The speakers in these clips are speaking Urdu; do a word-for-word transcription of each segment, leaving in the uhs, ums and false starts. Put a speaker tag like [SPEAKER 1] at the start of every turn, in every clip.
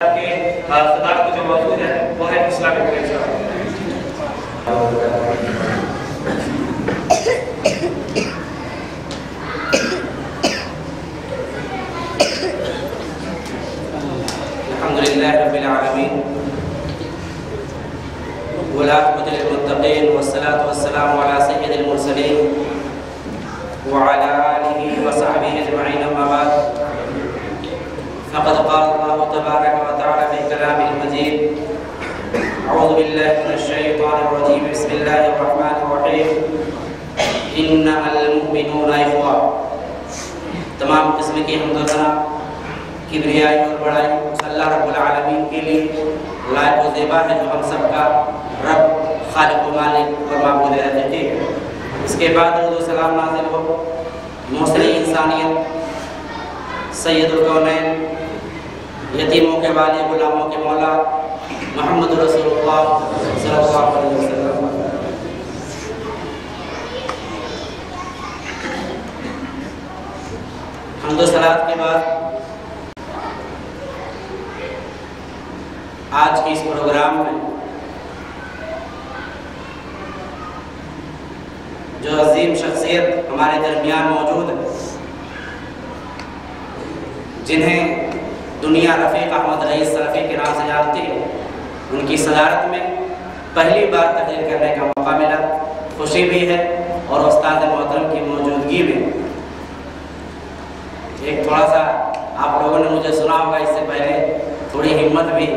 [SPEAKER 1] صداقت جو موجود ہے وہ ہے اسلامی کلیچر. الحمدللہ رب العالمین والعاقبۃ للمتقین والصلاة والسلام علی سید المرسلین وعلى آلہ وصحبہ اجمعین. اما بعد فقد قال الله تبارك وتعالى في كلامه المجيد اعوذ بالله من الشيطان الرجيم بسم الله الرحمن الرحيم انما المؤمنون اخوة. تمام قسم کی حمد و ثنا کبریائی اور بڑائی اللہ رب العالمین کے لیے لائق و زیبا ہے جو ہم سب کا رب خالق و مالک اور معبود حقیقی ہے. اس کے بعد درود و سلام نازل ہو محسن انسانیت سید الکونین یتیموں کے والی غلاموں کے مولا محمد رسول اللہ صلی اللہ علیہ وسلم. حمد و صلوات کے بعد آج کے اس پروگرام میں جو عظیم شخصیت ہمارے درمیان موجود ہے جنہیں دنیا رفیق احمد رئیس سلفی کے نام سے جانتی ہے، ان کی صدارت میں پہلی بار تقریر کرنے کا موقع ملا. خوشی بھی ہے اور استاد محترم کی موجودگی میں ایک تھوڑا سا آپ لوگوں نے مجھے سنا ہوگا اس سے پہلے تھوڑی ہمت بھی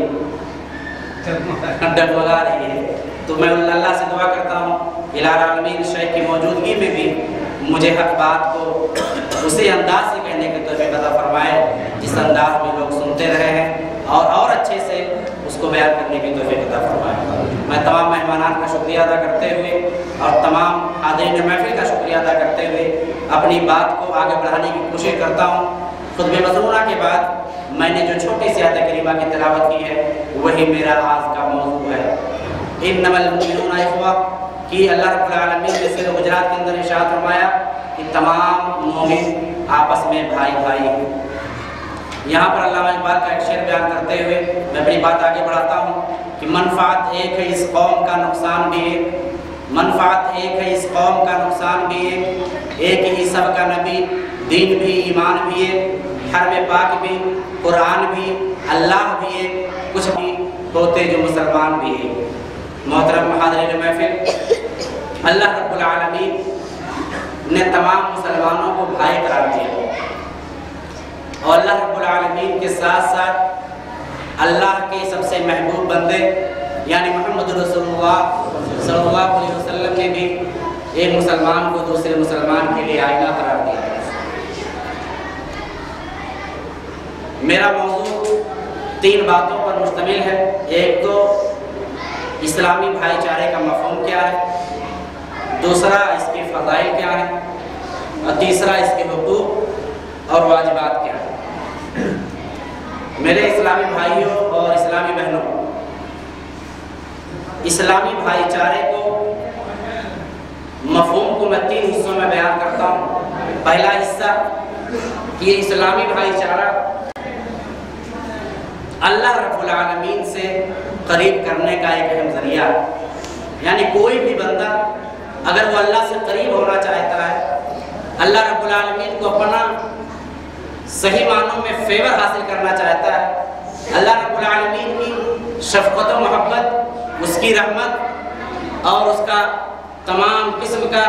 [SPEAKER 1] ڈگمگا رہی ہے. تو میں اللہ سے دعا کرتا ہوں الہ العالمین شیخ کی موجودگی میں بھی مجھے حق بات کو اسی انداز سے کہنے کی توفیق عطا فرمائے جس انداز میں لوگ سنتے رہے ہیں اور اور اچھے سے اس کو بیان کرنے کی توفیق عطا فرمائے. میں تمام مہمانان کا شکریہ ادا کرتے ہوئے اور تمام حاضرین محفل کا شکریہ ادا کرتے ہوئے اپنی بات کو آگے بڑھانے کی کوشش کرتا ہوں. خطبہ مضمونہ کے بعد میں نے جو چھوٹی سی آیت کریمہ کی تلاوت کی ہے وہی میرا آج کا موضوع ہے. انما المؤمنون اخوہ کہ اللہ رب العالمین نے سورہ حجرات کے اندر ارشاد فرمایا کہ تمام مومن آپس میں بھائی بھائی ہیں. یہاں پر علامہ اقبال کا ایک شعر بیان کرتے ہوئے میں اپنی بات آگے بڑھاتا ہوں کہ منفعت ایک ہے اس قوم کا نقصان بھی ایک، منفعت ایک ہے اس قوم کا نقصان بھی ایک، ایک ہی سب کا نبی دین بھی ایمان بھی ایک، حرم پاک بھی قرآن بھی اللہ بھی ایک، کچھ بھی ہوتے جو مسلمان بھی ایک. محترم حاضرین محفل، اللہ رب العالمین نے تمام مسلمانوں کو بھائی قرار دیا اور اللہ رب العالمین کے ساتھ ساتھ اللہ کے سب سے محبوب بندے یعنی محمد رسول اللہ صلی اللہ علیہ وسلم نے بھی ایک مسلمان کو دوسرے مسلمان کے لیے آئینہ قرار دیا. میرا موضوع تین باتوں پر مشتمل ہے. ایک تو اسلامی بھائی چارے کا مفہوم کیا ہے، دوسرا اس کے فضائل کیا ہیں اور تیسرا اس کے حقوق اور واجبات کیا ہیں. میرے اسلامی بھائیوں اور اسلامی بہنوں، اسلامی بھائی چارے کو مفہوم کو میں تین حصوں میں بیان کرتا ہوں. پہلا حصہ کہ اسلامی بھائی چارہ اللہ رب العالمین سے قریب کرنے کا ایک اہم ذریعہ ہے. یعنی کوئی بھی بندہ اگر وہ اللہ سے قریب ہونا چاہتا ہے، اللہ رب العالمین کو اپنا صحیح معنوں میں فیور حاصل کرنا چاہتا ہے، اللہ رب العالمین کی شفقت و محبت، اس کی رحمت اور اس کا تمام قسم کا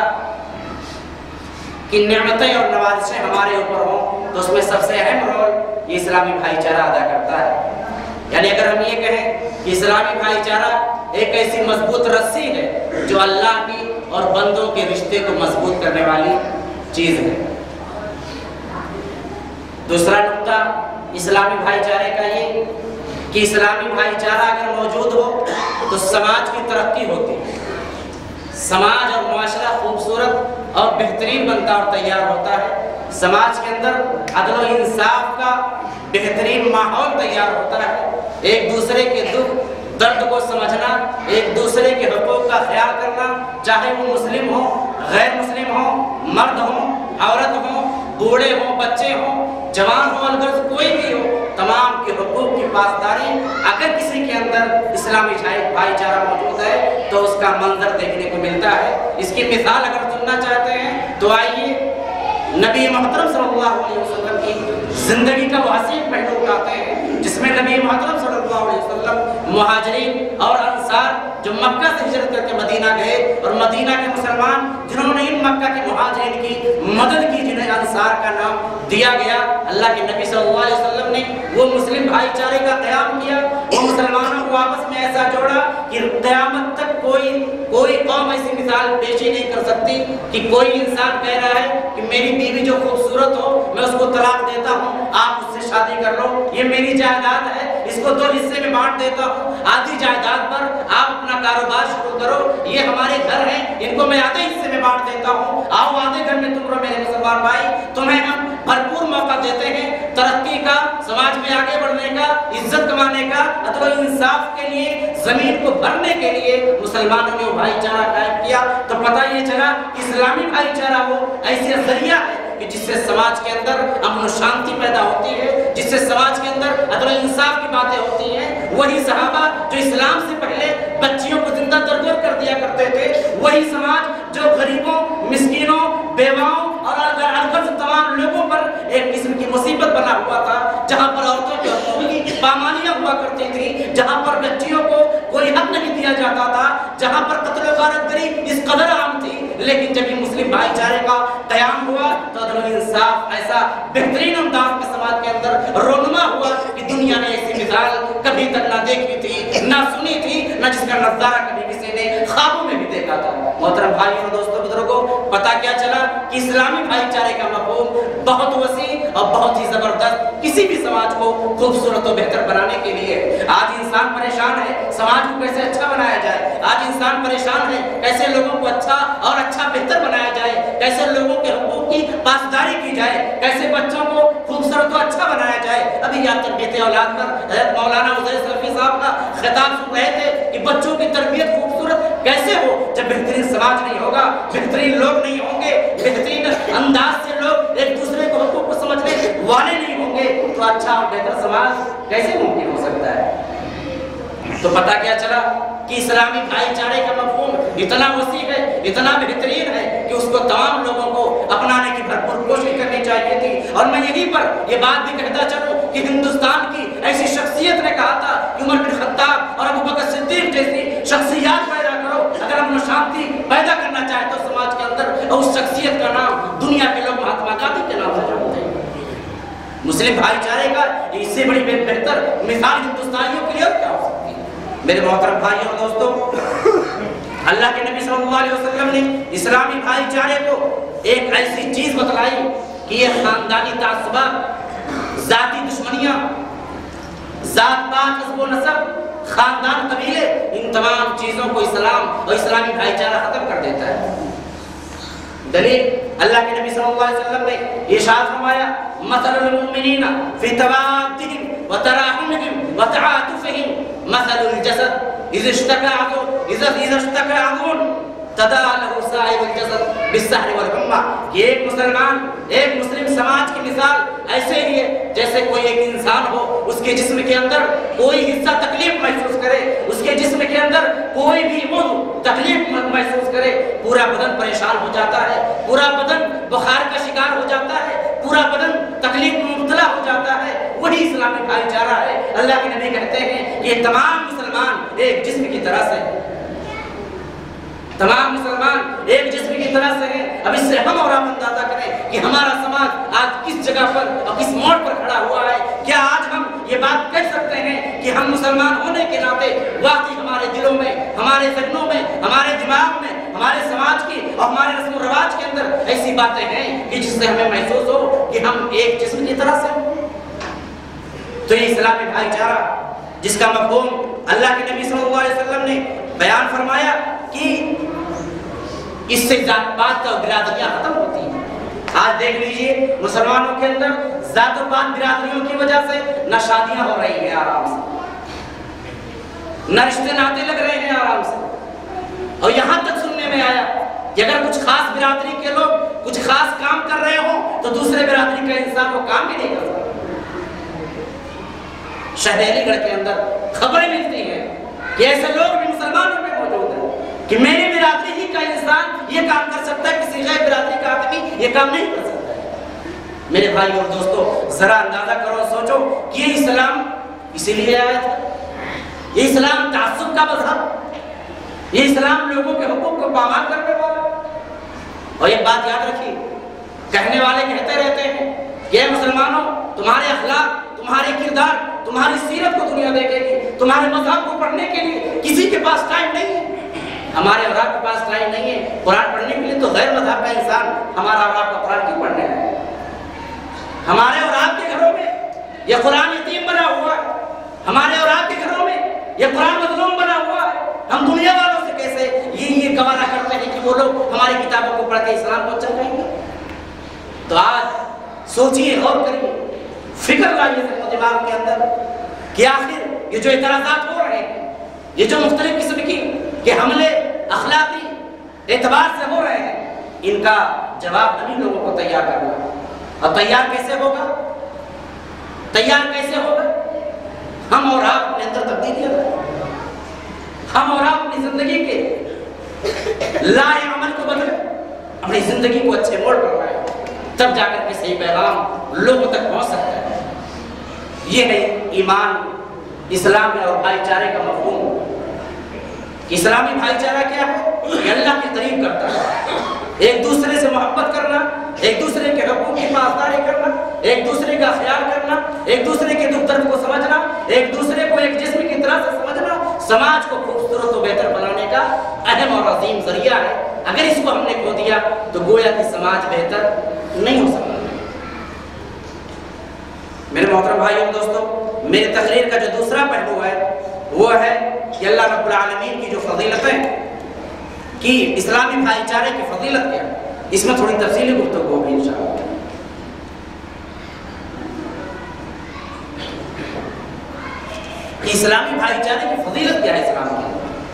[SPEAKER 1] کی نعمتیں اور نوازشیں ہمارے اوپر ہوں تو اس میں سب سے اہم رول یہ اسلامی بھائی چارہ ادا کرتا ہے. یعنی اگر ہم یہ کہیں کہ اسلامی بھائی چارہ ایک ایسی مضبوط رسی ہے جو اللہ کی اور بندوں کے رشتے کو مضبوط کرنے والی چیز ہے. دوسرا نقطہ اسلامی بھائی چارے کا یہ کہ اسلامی بھائی چارہ اگر موجود ہو تو سماج کی ترقی ہوتی ہے، سماج اور معاشرہ خوبصورت اور بہترین بنتا اور تیار ہوتا ہے. سماج کے اندر عدل و انصاف کا بہترین ماحول تیار ہوتا ہے. ایک دوسرے کے دکھ درد کو سمجھنا، ایک دوسرے کے حقوق کا خیال کرنا، چاہے وہ مسلم ہو غیر مسلم ہو، مرد ہوں عورت ہوں، بوڑھے ہوں بچے ہوں، جوان ہوں الغرض کوئی بھی ہو، تمام کے حقوق کی پاسداری اگر کسی کے اندر اسلامی بھائی چارہ موجود ہے تو اس کا منظر دیکھنے کو ملتا ہے۔ اس کی مثال اگر سننا چاہتے ہیں تو آئیے نبی محترم صلی اللہ علیہ وسلم کی زندگی کا وہ حسین پہلو اٹھاتے ہیں جس میں نبی محترم صلی اللہ علیہ وسلم مہاجرین اور انصار جو مکہ سے ہجرت کر کے مدینہ گئے اور مدینہ کے مسلمان جنہوں نے ان مکہ کے مہاجرین کی مدد کی جنہیں انصار کا نام دیا گیا، اللہ کے نبی صلی اللہ علیہ وسلم نے وہ مسلم بھائی چارے کا قیام کیا، وہ مسلمانوں کو آپس میں ایسا جوڑا کہ قیامت تک کوئی کوئی قوم ایسی مثال پیش ہی نہیں کر سکتی کہ کوئی انسان کہہ رہا ہے کہ میری بیوی جو خوبصورت ہو میں اس کو طلاق دیتا ہوں، آپ اس سے شادی کر لو، یہ میری جائیداد ہے اس کو دو حصے میں بانٹ دیتا ہوں، آدھی جائیداد پر آپ اپنا کاروبار شروع کرو، یہ ہمارے گھر ہیں ان کو میں آدھے حصے میں بانٹ دیتا ہوں، آؤ آدھے گھر میں تم رہو میرے مسلمان بھائی، تمہیں ہم بھرپور موقع دیتے ہیں ترقی کا، سماج میں آگے بڑھنے کا، عزت کمانے کا، عدل و انصاف کے لیے، زمین کو بھرنے کے لیے مسلمانوں نے وہ بھائی چارہ قائم کیا۔ تو پتہ یہ چلا اسلامی بھائی چارہ وہ ایسے ذریعہ ہے کہ جس سے سماج کے اندر امن و شانتی پیدا ہوتی ہے، جس سے سماج کے اندر عدل و انصاف کی باتیں ہوتی ہیں۔ وہی صحابہ جو اسلام سے پہلے بچیوں کو زندہ درگور کر دیا کرتے تھے، وہی سماج جو غریبوں، مسکینوں، بیواؤں اور الغرض تمام لوگوں پر ایک قسم کی مصیبت بنا ہوا تھا، جہاں پر عورتوں کے حقوق کی پامالیاں ہوا کرتی تھی، جہاں پر بچیوں کو کوئی حق نہیں دیا جاتا تھا، جہاں پر قتل و غارت گری اس قدر عام تھی، لیکن جب یہ مسلم بھائی چارے کا قیام ہوا تو عدل و انصاف ایسا بہترین انداز میں سماج کے اندر رونما ہوا کہ دنیا نے ایسی مثال کبھی تک نہ دیکھی تھی، نہ سنی تھی، نہ جس کا نظارہ کبھی کسی نے خوابوں میں بھی دیکھا تھا۔ محترم بھائیوں اور دوستوں بزرگوں، پتہ کیا چلا کہ اسلامی بھائی چارے کا مفہوم بہت وسیع اور بہت ہی زبردست کسی بھی سماج کو خوبصورت و بہتر بنانے کے لیے۔ آج انسان پریشان ہے سماج کو کیسے اچھا بنایا جائے، آج انسان پریشان ہے کیسے لوگوں کو اچھا اور اچھا بہتر بنایا جائے، کیسے لوگوں کے حقوق کی پاسداری کی جائے، کیسے بچوں کو خوبصورت و اچھا بنایا جائے۔ ابھی یاد تربیت اولاد پر حضرت مولانا عزیر سلفی صاحب کا خطاب سن رہے تھے کہ بچوں کی تربیت خوبصورت کیسے ہو جب بہترین سماج نہیں ہوگا، بہترین لوگ نہیں ہوں گے، بہترین انداز سے لوگ ایک دوسرے کو حقوق کو سمجھنے والے نہیں ہوں گے تو اچھا اور بہتر سماج کیسے ممکن ہو سکتا ہے؟ تو پتہ کیا چلا کہ اسلامی بھائی چارے کا مفہوم اتنا وسیع ہے، اتنا بہترین ہے کہ اس کو تمام لوگوں کو اپنانے کی بھرپور کوشش کرنی چاہیے تھی۔ اور میں یہیں پر یہ بات بھی کہتا چلوں کہ ہندوستان کی ایسی شخصیت نے کہا تھا کہ عمر بن خطاب اور ابو بکر صدیق جیسی شخصیات پیدا کرو، اگر امن و شانتی پیدا کرنا چاہے تو سماج کے اندر، اور اس شخصیت کا نام دنیا کے لوگ مہاتما گاندھی کے نام سے جانتے ہیں۔ مسلم بھائی چارے کا اس سے بڑی بہتر مثال ہندوستانیوں کے لیے کیا ہو سکتی ہے؟ میرے محترم بھائیوں اور دوستوں، اللہ کے نبی صلی اللہ علیہ وسلم نے اسلامی بھائی چارے کو ایک ایسی چیز بتلائی کہ یہ خاندانی تعصبات، ذاتی دشمنیاں، ذات پات، حسب و نسب، خاندان، قبیلے، ان تمام چیزوں کو اسلام اور اسلامی بھائی چارہ ختم کر دیتا ہے۔ دلیل اللہ کے نبی صلی اللہ علیہ وسلم نے ارشاد فرمایا مثل المؤمنین فی توادہم وتراحمہم وتعاطفہم مثل الجسد اذا اشتکى عضو اذا اذا اشتکى عضو تداعى له سائر الجسد بالسحر والحمى۔ یہ ایک مسلمان، ایک مسلم سماج کی مثال ایسے ہی ہے جیسے کوئی ایک انسان ہو، اس کے جسم کے اندر کوئی حصہ تکلیف محسوس کرے، اس کے جسم کے اندر کوئی بھی عضو تکلیف محسوس کرے، پورا بدن پریشان ہو جاتا ہے، پورا بدن بخار کا شکار ہو جاتا ہے، پورا بدن تکلیف میں مبتلا ہو جاتا ہے۔ وہی اسلامی بھائی چارہ ہے۔ اللہ کے نبی کہتے ہیں یہ تمام مسلمان ایک جسم کی طرح سے، تمام مسلمان ایک جسم کی طرح سے ہیں۔ اب اس سے ہم اور آپ اندازہ کریں کہ ہمارا سماج آج کس جگہ پر اور کس موڑ پر کھڑا ہوا ہے۔ کیا آج ہم یہ بات کہہ سکتے ہیں کہ ہم مسلمان ہونے کے ناطے واقعی ہمارے دلوں میں، ہمارے ذہنوں میں، ہمارے دماغ میں، ہمارے سماج کی اور ہمارے رسم و رواج کے اندر ایسی باتیں ہیں کہ جس سے ہمیں محسوس ہو کہ ہم ایک جسم کی طرح سے ہیں؟ تو یہ اسلامی بھائی چارہ جس کا مفہوم اللہ کے نبی صلی اللہ علیہ وسلم نے بیان فرمایا کہ اس سے ذات پات اور برادریاں ختم ہوتی ہیں۔ آج دیکھ لیجئے مسلمانوں کے اندر ذات و پات برادریوں کی وجہ سے نہ شادیاں ہو رہی ہیں آرام سے، نہ رشتے ناطے لگ رہے ہیں آرام سے، اور یہاں تک سننے میں آیا کہ اگر کچھ خاص برادری کے لوگ کچھ خاص کام کر رہے ہوں تو دوسرے برادری کا انسان وہ کام بھی نہیں کر سکتا۔ شہر علی گڑھ کے اندر خبریں ملتی ہیں کہ ایسے لوگ بھی مسلمانوں میں موجود ہیں کہ میری برادری ہی کا انسان یہ کام کر سکتا ہے، کسی غیر برادری کا آدمی یہ کام نہیں کر سکتا ہے۔ میرے بھائی اور دوستو، ذرا اندازہ کرو، سوچو کہ یہ اسلام اسی لیے آیا تھا، یہ اسلام تعصب کا مذہب، یہ اسلام لوگوں کے حقوق کو پامال کرنے والا۔ اور ایک بات یاد رکھیے، کہنے والے کہتے رہتے ہیں کہ اے مسلمانوں، تمہارے اخلاق، تمہارے کردار، تمہاری سیرت کو دنیا دیکھے گی، تمہارے مذہب کو پڑھنے کے لیے کسی کے پاس ٹائم نہیں ہے۔ ہمارے اور آپ کے پاس ٹائم نہیں ہے قرآن پڑھنے کے لیے، تو غیر مذہب کا انسان ہمارا اور آپ کا قرآن کیوں پڑھنے ہے؟ ہمارے اور آپ کے گھروں میں یہ قرآن یتیم بنا ہوا ہے، ہمارے اور آپ کے گھروں میں یہ قرآن مظلوم بنا ہوا ہے۔ ہم دنیا والوں سے کیسے یہ یہ گوارا کرتے ہیں کہ وہ لوگ ہماری کتابوں کو پڑھ کے اسلام کو اچھا کہیں گے؟ تو آج سوچیے، غور کریے، فکر لائیے دماغ کے اندر کہ آخر یہ جو اعتراضات ہو رہے ہیں، یہ جو مختلف قسم کی کہ حملے اخلاقی اعتبار سے ہو رہے ہیں، ان کا جواب ہم لوگوں کو تیار کرنا ہے۔ اور تیار کیسے ہوگا؟ تیار کیسے ہوگا؟ ہم اور آپ اپنے اندر تبدیلیاں کریں، ہم اور آپ اپنی زندگی کے لائے عمل کو بدلیں، اپنی زندگی کو اچھے موڑ پر لائیں، تب جا کر کے صحیح پیغام لوگوں تک پہنچ سکتا ہے۔ یہ ہے ایمان، اسلام اور بھائی چارے کا مفہوم۔ اسلامی بھائی چارہ کیا ہے؟ یہ اللہ کی تعریف کرتا ہے، ایک دوسرے سے محبت کرنا، ایک دوسرے کے حقوق کی پاسداری کرنا، ایک دوسرے کا خیال کرنا، ایک دوسرے کے دکھ درد کو سمجھنا، ایک دوسرے کو ایک جسم کی طرح سے سمجھنا، سماج کو خوبصورت و بہتر بنانے کا اہم اور عظیم ذریعہ ہے۔ اگر اس کو ہم نے کھو دیا تو گویا کہ سماج بہتر نہیں ہو سکتا۔ میرے محترم بھائیوں اور دوستوں، میری تقریر کا جو دوسرا پہلو ہے وہ ہے کہ اللہ رب العالمین کی جو فضیلتیں کی اسلامی بھائی چارے کی فضیلت کیا، اس میں تھوڑی تفصیلی گفتگو ہوگی انشاءاللہ۔ کہ اسلامی بھائی چارے کی فضیلت کیا ہے اسلام کی،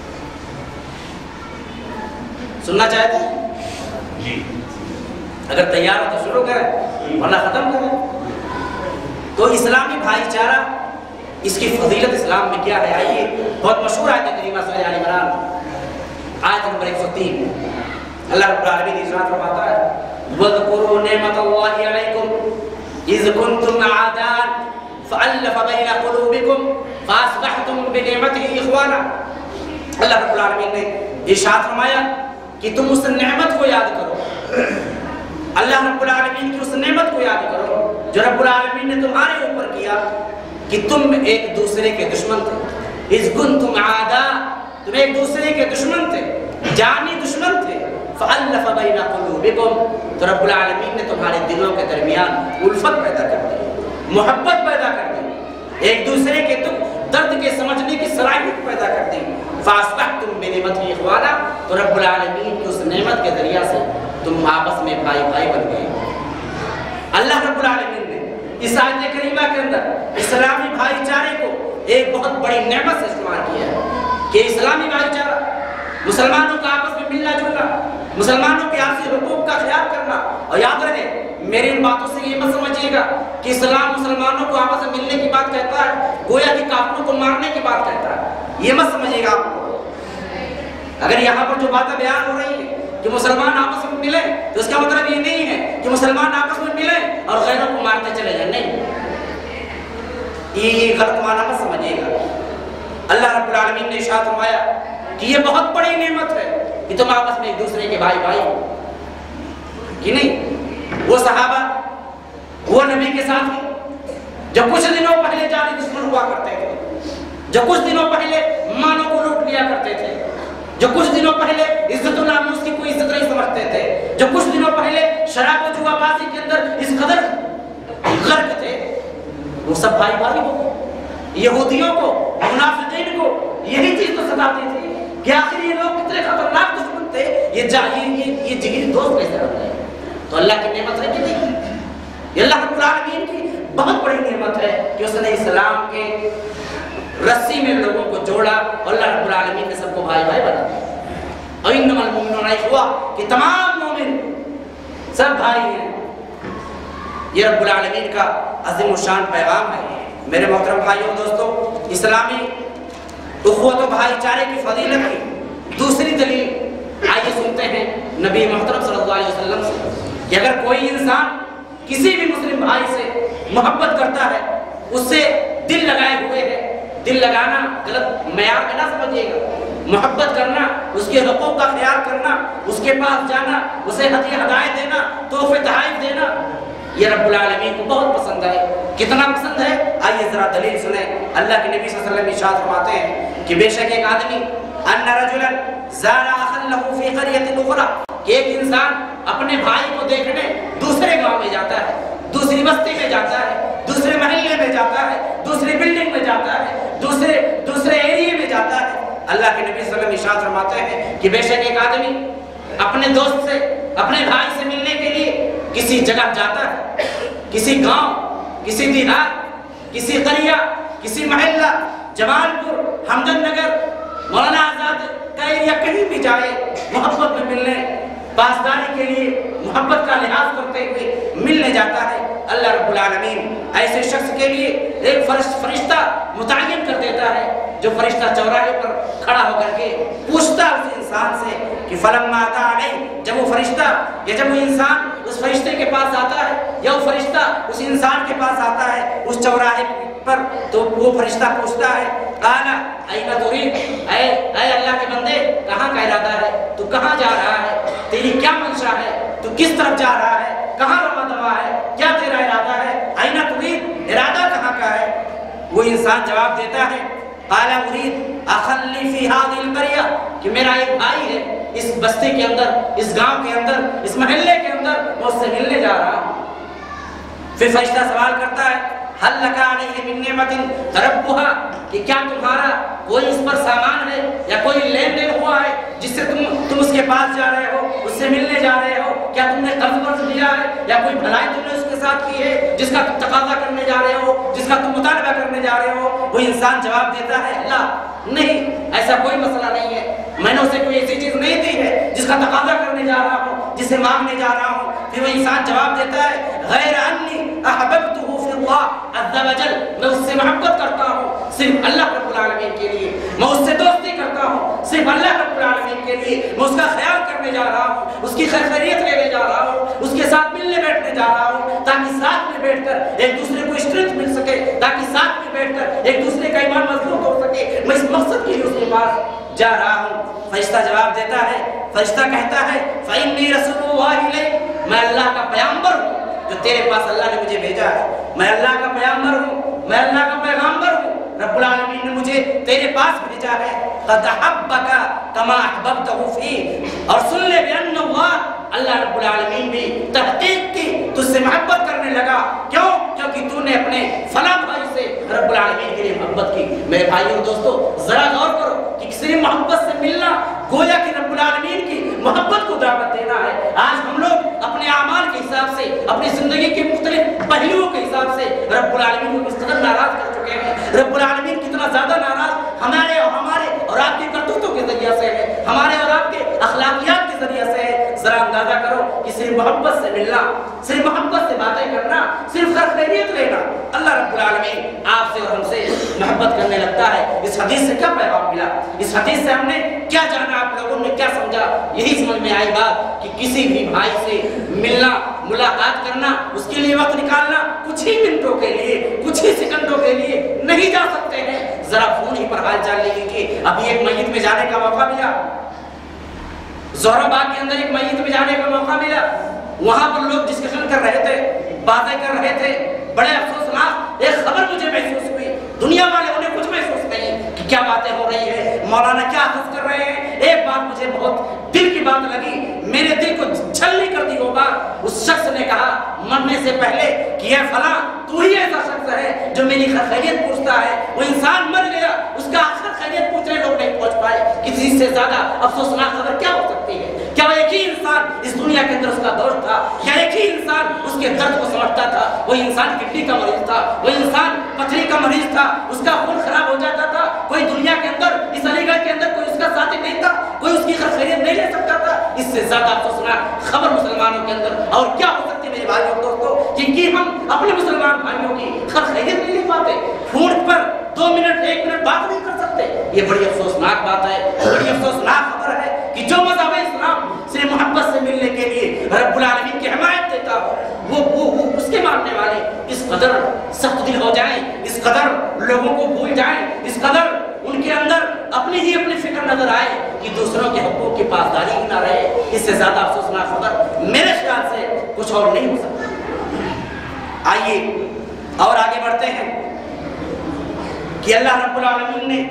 [SPEAKER 1] سننا چاہتے ہیں؟ جی اگر تیار ہو تو شروع کریں ورنہ ختم کریں۔ تو اسلامی بھائی چارہ، اس کی فضیلت اسلام میں کیا ہے؟ آئیے، بہت مشہور آیت کریمہ سورہ آل عمران آیت نمبر ایک سو تین، اللہ رب العالمین ارشاد فرماتا ہے وَاذْكُرُوا نِعْمَةَ اللَّهِ عَلَيْكُمْ إِذْ كُنْتُمْ أَعْدَاءً فَأَلَّفَ بَيْنَ قُلُوبِكُمْ فَأَصْبَحْتُمْ بِنِعْمَتِهِ إِخْوَانًا۔ اللہ رب العالمین نے ارشاد فرمایا کہ تم اس نعمت کو یاد کرو، اللہ رب العالمین کی اس نعمت کو یاد کرو جو رب العالمین نے تمہارے اوپر کیا کہ تم ایک دوسرے کے دشمن تھے۔ اذ کنتم اعداء، تم ایک دوسرے کے دشمن تھے، جانی دشمن تھے۔ فألف بین قلوبکم، تو رب العالمین نے تمہارے دلوں کے درمیان الفت پیدا کر دی، محبت پیدا کر دی، ایک دوسرے کے دکھ درد کے سمجھنے کی صلاحیت پیدا کر دی۔ فاصبحتم بنعمتہ اخوانا، تو رب العالمین کی اس نعمت کے ذریعہ سے تم آپس میں بھائی بھائی بن گئے۔ اللہ رب العالمین نے اس آیت کریمہ کے اندر اسلامی بھائی چارے کو ایک بہت بڑی نعمت سے شمار کیا ہے کہ اسلامی بھائی چارہ، مسلمانوں کا آپس میں ملنا جلنا، مسلمانوں کے آپسی حقوق کا خیال کرنا۔ اور یاد رہے، میری ان باتوں سے یہ مت سمجھیے گا کہ اسلام مسلمانوں کو آپس میں ملنے کی بات کہتا ہے، گویا کہ کافروں کو مارنے کی بات کہتا ہے، یہ مت سمجھیے گا آپ کو۔ اگر یہاں پر جو باتیں بیان ہو رہی ہیں کہ مسلمان آپس میں ملے، تو اس کا مطلب یہ نہیں ہے کہ مسلمان آپس میں ملے اور غیروں کو مارتے چلے جائیں، نہیں، یہ غلط معنی مت سمجھیے گا۔ اللہ رب العالمین نے ارشاد فرمایا کہ یہ بہت بڑی نعمت ہے کہ تم آپس میں ایک دوسرے کے بھائی بھائی ہو، کہ نہیں؟ وہ صحابہ، وہ نبی کے ساتھ ہی جو کچھ دنوں پہلے جانی دشمن ہوا کرتے تھے، جو کچھ دنوں پہلے مالوں کو لوٹ لیا کرتے تھے، جو کچھ دنوں پہلے عزت و ناموس کی کوئی عزت نہیں سمجھتے تھے، جو کچھ دنوں پہلے شراب و جوا بازی کے اندر اس قدر غرق تھے، وہ سب بھائی بھائی ہو گئے۔ یہودیوں کو، منافقین کو یہی چیز تو ستاتی تھی کہ آخر یہ لوگ کتنے خطرناک دشمن تھے، یہ یہ یہ جگری دوست کیسے بن گئے؟ تو اللہ کی نعمت ہے کہ نہیں؟ یہ اللہ رب العالمین کی بہت بڑی نعمت ہے کہ اس نے اسلام کے رسی میں لوگوں کو جوڑا اور اللہ رب العالمین نے سب کو بھائی بھائی بنا دیا۔ اور انما المؤمنون اخوہ، کہ تمام مومن سب بھائی ہیں۔ یہ رب العالمین کا عظیم الشان پیغام ہے میرے محترم بھائیوں دوستوں، اسلامی اخوت و بھائی چارے کی فضیلت کی دوسری دلیل آئیے سنتے ہیں نبی محترم صلی اللہ علیہ وسلم سے کہ اگر کوئی انسان کسی بھی مسلم بھائی سے محبت کرتا ہے، اس سے دل لگائے ہوئے ہے، دل لگانا غلط معیار میں نہ سمجھیے گا، محبت کرنا، اس کے حقوق کا خیال کرنا، اس کے پاس جانا، اسے ہدیہ ہدایت دینا، تحفے تحائف دینا، یہ رب العالمین کو بہت پسند ہے۔ کتنا پسند ہے؟ آئیے ذرا دلیل سنیں۔ اللہ کے نبی صلی اللہ علیہ وسلم ارشاد فرماتے ہیں کہ بے شک ایک آدمی ان رجلا زار اخا له فی قریۃ اخرى، کہ ایک انسان اپنے بھائی کو دیکھنے دوسرے گاؤں میں جاتا ہے، دوسری بستی میں جاتا ہے، دوسرے محلے میں جاتا ہے، دوسری بلڈنگ میں جاتا ہے، دوسرے دوسرے ایریے میں جاتا ہے۔ اللہ کے نبی صلی اللہ علیہ وسلم ارشاد فرماتے ہیں کہ بے شک ایک آدمی اپنے دوست سے، اپنے بھائی سے ملنے کے لیے کسی جگہ جاتا ہے، کسی گاؤں، کسی دیہات، کسی قریہ، کسی محلہ، جمال پور، حمدن نگر، مولانا آزاد کا ایریا، کہیں بھی جائے محبت میں ملنے، پاسداری کے لیے محبت کا لحاظ کرتے ہوئے ملنے جاتا ہے۔ اللہ رب العالمین ایسے شخص کے لیے ایک فرشتہ متعین کر دیتا ہے، جو فرشتہ چوراہے پر کھڑا ہو کر کے پوچھتا ہے اس انسان سے کہ فلما اتی علیہ، جب وہ فرشتہ یا جب وہ انسان اس فرشتے کے پاس آتا ہے یا وہ فرشتہ اس انسان کے پاس آتا ہے اس چوراہے پر، تو وہ فرشتہ پوچھتا ہے قال این ترید، اے اے اللہ کے بندے کہاں کا ارادہ ہے، تو کہاں جا رہا ہے، تیری کیا منشا ہے، تو کس طرف جا رہا ہے، کہاں رواں دوا ہے، کیا تیرا ارادہ ہے، این ترید، ارادہ کہاں کا ہے؟ وہ انسان جواب دیتا ہے قال ارید اخا لی فی هذه القریہ، کہ میرا ایک بھائی ہے اس بستی کے اندر، اس گاؤں کے اندر، اس محلے کے اندر، میں اس سے ملنے جا رہا ہوں۔ پھر فرشتہ سوال کرتا ہے هل لك علیہ من نعمت تربها، کہ کیا تمہارا کوئی اس پر سامان ہے یا کوئی لین دین ہوا ہے جس سے تم تم اس کے پاس جا رہے ہو، اس سے ملنے جا رہے ہو، کیا تم نے قرض ورض لیا ہے یا کوئی بھلائی تم نے اس کے ساتھ کی ہے جس کا تم تقاضا کرنے جا رہے ہو، جس کا تم مطالبہ کرنے جا رہے ہو؟ وہ انسان جواب دیتا ہے اللہ نہیں، ایسا کوئی مسئلہ نہیں ہے، میں نے اسے کوئی ایسی چیز نہیں دی ہے جس کا تقاضا کرنے جا رہا ہوں، جسے مانگنے جا رہا ہوں۔ پھر وہ انسان جواب دیتا ہے غیر انی احببتہ فی اللہ عز وجل، میں اس سے محبت کرتا ہوں صرف اللہ رب العالمین کے لیے، میں اس سے دوستی کرتا ہوں صرف اللہ رب العالمین کے لیے، میں اس کا خیال کرنے جا رہا ہوں، اس کی خیر خیریت لینے جا رہا ہوں، اس کے ساتھ ملنے بیٹھنے جا رہا ہوں، تاکہ ساتھ میں بیٹھ کر ایک دوسرے کو اسٹرینتھ مل سکے، تاکہ ساتھ میں بیٹھ کر ایک دوسرے کا ایمان مضبوط ہو سکے، میں اس مقصد کے لیے اس کے پاس جا رہا ہوں۔ فرشتہ جواب دیتا ہے، فرشتہ کہتا ہے فإنی رسول اللہ الیک، میں اللہ کا پیغمبر ہوں جو تیرے پاس اللہ نے مجھے بھیجا ہے، میں اللہ کا پیغمبر ہوں، میں اللہ کا پیغمبر ہوں، رب العالمین نے مجھے تیرے پاس بھیجا ہے۔ قد احبک کما احببتہ فی، اور سن لے بان اللہ اللہ رب العالمین بھی تحقیق کی تجھ سے محبت کرنے لگا، کیوں؟ کیونکہ تو نے اپنے فلاں بھائی سے رب العالمین کے لیے محبت کی۔ میرے بھائیوں دوستو ذرا غور کرو کہ کسی محبت سے ملنا گویا کہ رب العالمین کی محبت کو دعوت دینا ہے۔ آج ہم لوگ اپنے اعمال کے حساب سے، اپنی زندگی کے مختلف پہلوؤں کے حساب سے رب العالمین کو کس قدر ناراض کر چکے ہیں۔ رب العالمین کتنا زیادہ ناراض ہمارے اور ہمارے اور آپ کے کرتوتوں کے ذریعے سے ہے، ہمارے اور آپ کے اخلاقیات کے ذریعے سے ہے۔ ذرا اندازہ کرو کہ صرف محبت سے ملنا، صرف محبت سے باتیں کرنا، صرف خیر خیریت لینا، اللہ رب العالمین آپ سے اور ہم سے محبت کرنے لگتا ہے۔ اس حدیث سے کیا پیغام ملا؟ اس حدیث سے ہم نے کیا جانا؟ آپ لوگوں نے کیا سمجھا؟ یہی سمجھ میں آئی بات کہ کسی بھی بھائی سے ملنا، ملاقات کرنا، اس کے لیے وقت نکالنا کچھ ہی منٹوں کے لیے، کچھ ہی سیکنڈوں کے لیے نہیں جا سکتے ہیں۔ ذرا فون ہی پر حال چال لے لیجیے، ابھی ایک میت میں جانے کا موقع ملا، زہرا باغ کے اندر ایک میت میں جانے کا موقع ملا، وہاں پر لوگ ڈسکشن کر رہے تھے، باتیں کر رہے تھے، بڑے افسوسناک ایک خبر مجھے محسوس ہوئی، دنیا والے انہیں کچھ محسوس نہیں کہ کیا باتیں ہو رہی ہے، مولانا کیا حفظ کر رہے ہیں۔ ایک بات مجھے بہت دل کی بات لگی، میرے دل کو چھلنی کر دی وہ بات۔ اس شخص نے کہا مرنے سے پہلے کہ یہ فلاں تو ہی ایسا شخص ہے جو میری خیریت پوچھتا ہے۔ وہ انسان مر گیا، اس کا آخر خیریت پوچھنے لوگ نہیں پہنچ پائے۔ کسی سے زیادہ افسوسناک خبر کیا ہو سکتی ہے؟ کیا وہ ایک ہی انسان اس دنیا کے اندر اس کا دوست تھا، یا ایک ہی انسان اس کے درد کو سمجھتا تھا؟ وہ انسان کڈنی کا مریض تھا، وہ انسان پتھری کا مریض تھا، اس کا خون خراب ہو جاتا تھا، کوئی دنیا کے اندر اس علی گڑھ کے اندر کوئی اس کا ساتھی نہیں تھا، کوئی اس کی خیریت نہیں لے سکتا تھا۔ اس سے زیادہ افسوسناک خبر مسلمانوں کے اندر اور کیا ہو سکتی ہے؟ میرے بھائیوں دوستوں، کہ ہم अपने मुसलमान भाइयों की खैर खैरियत नहीं ले पाते, फोन पर दो मिनट एक मिनट बात नहीं कर सकते। ये बड़ी अफसोसनाक बात है, बड़ी अफसोसनाक खबर है कि जो मज़हब इस्लाम से मोहब्बत से मिलने के लिए रब्बुल आलमीन की हिमायत देता हो, वो वो वो उसके मानने वाले इस कदर सख्त दिल हो जाएं, इस कदर लोगों को भूल जाएं, इस कदर उनके अंदर अपनी ही अपनी फिक्र नजर आए कि दूसरों के हकूक़ की पासदारी ही ना रहे। इससे ज्यादा अफसोसनाक खबर मेरे ख्याल से कुछ और नहीं हो सकता। आइए और आगे बढ़ते हैं कि अल्लाह रब्बुल आलमीन ने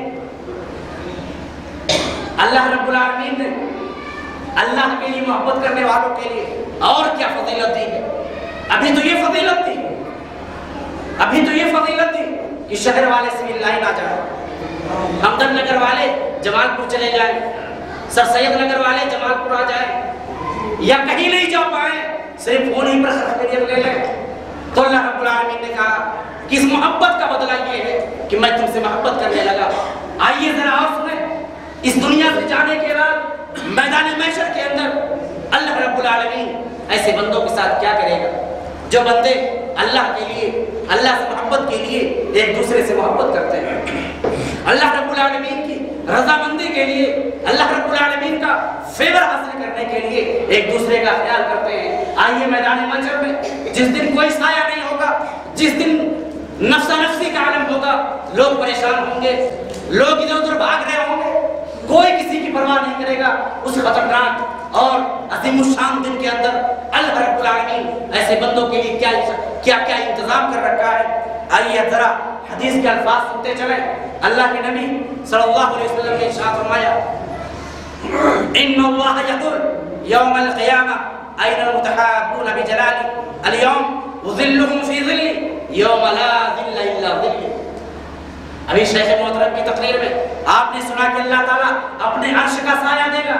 [SPEAKER 1] अल्लाह रब्बुल आलमीन ने अल्लाह के लिए मोहब्बत करने वालों के लिए और क्या फजीलत दी है। अभी तो ये फजीलत थी, अभी तो ये फजीलत थी कि शहर वाले सिविल लाइन आ जाए, हमदर्द नगर वाले जमालपुर चले जाए, सर सैयद नगर वाले जमालपुर आ जाए, या कहीं नहीं जा पाए सिर्फ फोन ही पर खैरियत ले लें। तो अल्लाह रब्बुल आलमीन ने कहा कि इस मोहब्बत का बदला ये है कि मैं तुमसे मोहब्बत करने लगा। आइए जरा और सुने, इस दुनिया से जाने के बाद मैदान महशर के अंदर अल्लाह रब्बुल आलमीन ऐसे बंदों के साथ क्या करेगा जो बंदे अल्लाह के लिए, अल्लाह से मोहब्बत के लिए एक दूसरे से मोहब्बत करते हैं, अल्लाह रब्बुल आलमीन की रजामंदी के लिए, अल्लाह रब्बुल आलमीन का फेवर हासिल करने के लिए एक दूसरे का ख्याल करते हैं। आइए मैदान महशर में जिस दिन कोई साया नहीं होगा, जिस दिन नफ्सा नफ्सी का आलम होगा, लोग परेशान होंगे, लोग इधर उधर भाग रहे होंगे, कोई किसी की परवाह नहीं करेगा, उस खतरनाक और अज़ीमुश्शान दिन के अंदर अल्लाह रब्बुल आलमीन ऐसे बंदों के लिए क्या क्या क्या इंतजाम कर रखा है। आइए जरा हदीस के अल्फाज सुनते चले। अल्लाह के नबी सल्लल्लाहु अलैहि वसल्लम ने इरशाद फरमाया, इन्नल्लाह यक़ूल यौमल क़ियामह अय्नल मुतहाब्बून बिजलाली अल-यौम उज़िल्लुहुम फ़ी ज़िल्ली यौम ला ज़िल्ला इल्ला ज़िल्ली। अभी शेख मोहतरम की तकरीर में आपने सुना कि अल्लाह ताला अपने अर्श का साया देगा,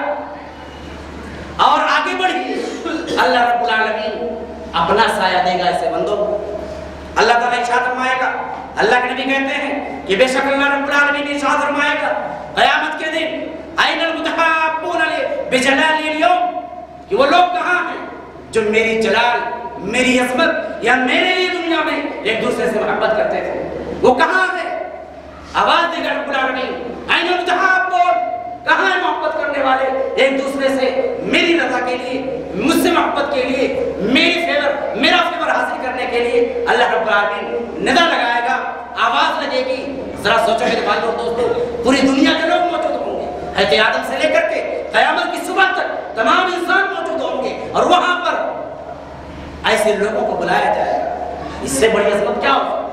[SPEAKER 1] और आगे बढ़िए अल्लाह रब्बुल आलमीन अपना साया देगा ऐसे बंदों को। अल्लाह ताला इरशाद फरमाएगा, अल्लाह के नबी कहते हैं कि बेशक अल्लाह रब्बुल आलमीन इरशाद फरमाएगा क़यामत के दिन अय्नल मुतहाब्बून बिजलाली अल-यौम, कि वो लोग कहाँ हैं जो मेरी जलाल, मेरी अज़मत या मेरे लिए दुनिया में एक दूसरे से मोहब्बत करते थे, वो कहाँ है? आवाज देगा रब्बुल आलमीन, अय्नल मुतहाब्बून, कहाँ है मोहब्बत करने वाले एक दूसरे से मेरी रज़ा के लिए, मुझसे मोहब्बत के लिए, मेरी फेवर, मेरा फेवर हासिल करने के लिए। अल्लाह रब्बुल आलमीन निदा लगाएगा, आवाज लगेगी। जरा सोचो मेरे भाई और दोस्तों, पूरी दुनिया के लोग मौजूद होंगे, हज़रत आदम से लेकर के क़यामत की सुबह तक तमाम इंसान मौजूद होंगे, और वहां पर ऐसे लोगों को बुलाया जाएगा। इससे बड़ी अज़मत क्या हो?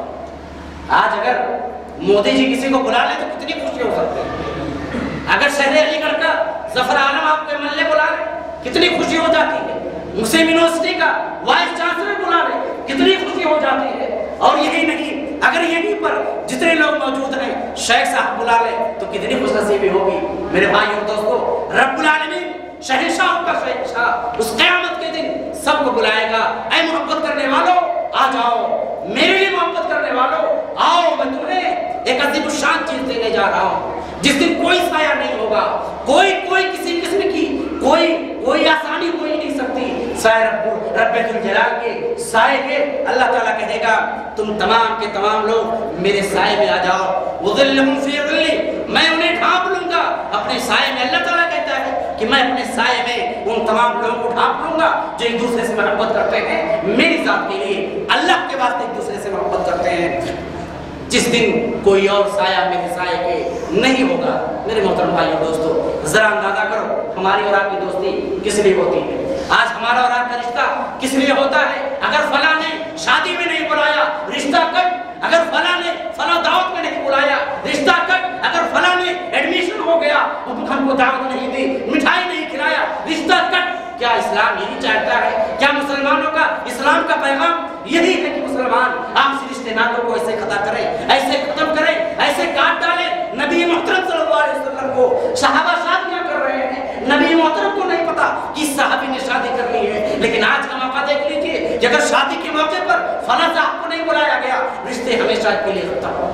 [SPEAKER 1] आज अगर मोदी जी किसी को बुला ले तो कितनी खुशी हो सकती है। अगर शहर अलीगढ़ का जफर आलम आपको एमएलए बुला ले कितनी खुशी हो जाती है, मुस्लिम यूनिवर्सिटी का वाइस चांसलर बुला ले कितनी खुशी हो जाती है। और यही नहीं, अगर यहीं पर जितने लोग मौजूद हैं शेख साहब बुला ले तो कितनी खुशनसीबी होगी। मेरे भाई और दोस्तों, रब्बुल आलमीन शहंशाह का शहंशाह उस क़यामत के दिन सबको बुलाएगा, ऐ मोहब्बत करने वालों आ जाओ, मेरे लिए मोहब्बत करने वालों आओ, मैं तुम्हें एक अज़ीमुश्शान चीज देने जा रहा हूँ, जिस दिन कोई साया नहीं होगा, कोई कोई किसी किस्म की कोई कोई आसानी हो ही नहीं सकती। साए रब्बुल जलाल के साए के अल्लाह ताला कहेगा तुम तमाम के तमाम लोग मेरे साए में आ जाओ, उज़िल्लुहुम फ़ी ज़िल्ली, मैं उन्हें ढांप लूंगा अपने साए में। अल्लाह ताला कहता है कि मैं अपने साए में उन तमाम लोगों को ढांप लूंगा जो एक दूसरे से मोहब्बत करते हैं मेरी जात के लिए, अल्लाह के वास्ते एक दूसरे से मोहब्बत करते हैं, जिस दिन कोई और साया मेरे साए के नहीं होगा। मेरे मोहतरम भाई और दोस्तों, जरा अंदाजा करो हमारी और आपकी दोस्ती किस लिए होती है। आज हमारा और आपका रिश्ता किस लिए होता है? अगर फला ने शादी में नहीं बुलाया रिश्ता कट, अगर फला ने फला दावत में नहीं बुलाया रिश्ता कट, अगर फला ने एडमिशन हो गया हमको दावत नहीं दी, मिठाई नहीं खिलाया, रिश्ता कट। क्या इस्लाम यही चाहता है? क्या मुसलमानों का इस्लाम का पैगाम यही है कि मुसलमान आपसी रिश्ते नातों को ऐसे खत्म करें, ऐसे खत्म करें, ऐसे काट डालें? नबी मोहतरम सल्लल्लाहु अलैहि वसल्लम को सहाबा शादियां कर रहे हैं, नबी मोहतरम को नहीं पता कि सहाबी ने शादी कर ली है। लेकिन आज का मौका देख लीजिए कि अगर शादी के मौके पर फला साहब को नहीं बुलाया गया, रिश्ते हमेशा के लिए खत्म हो।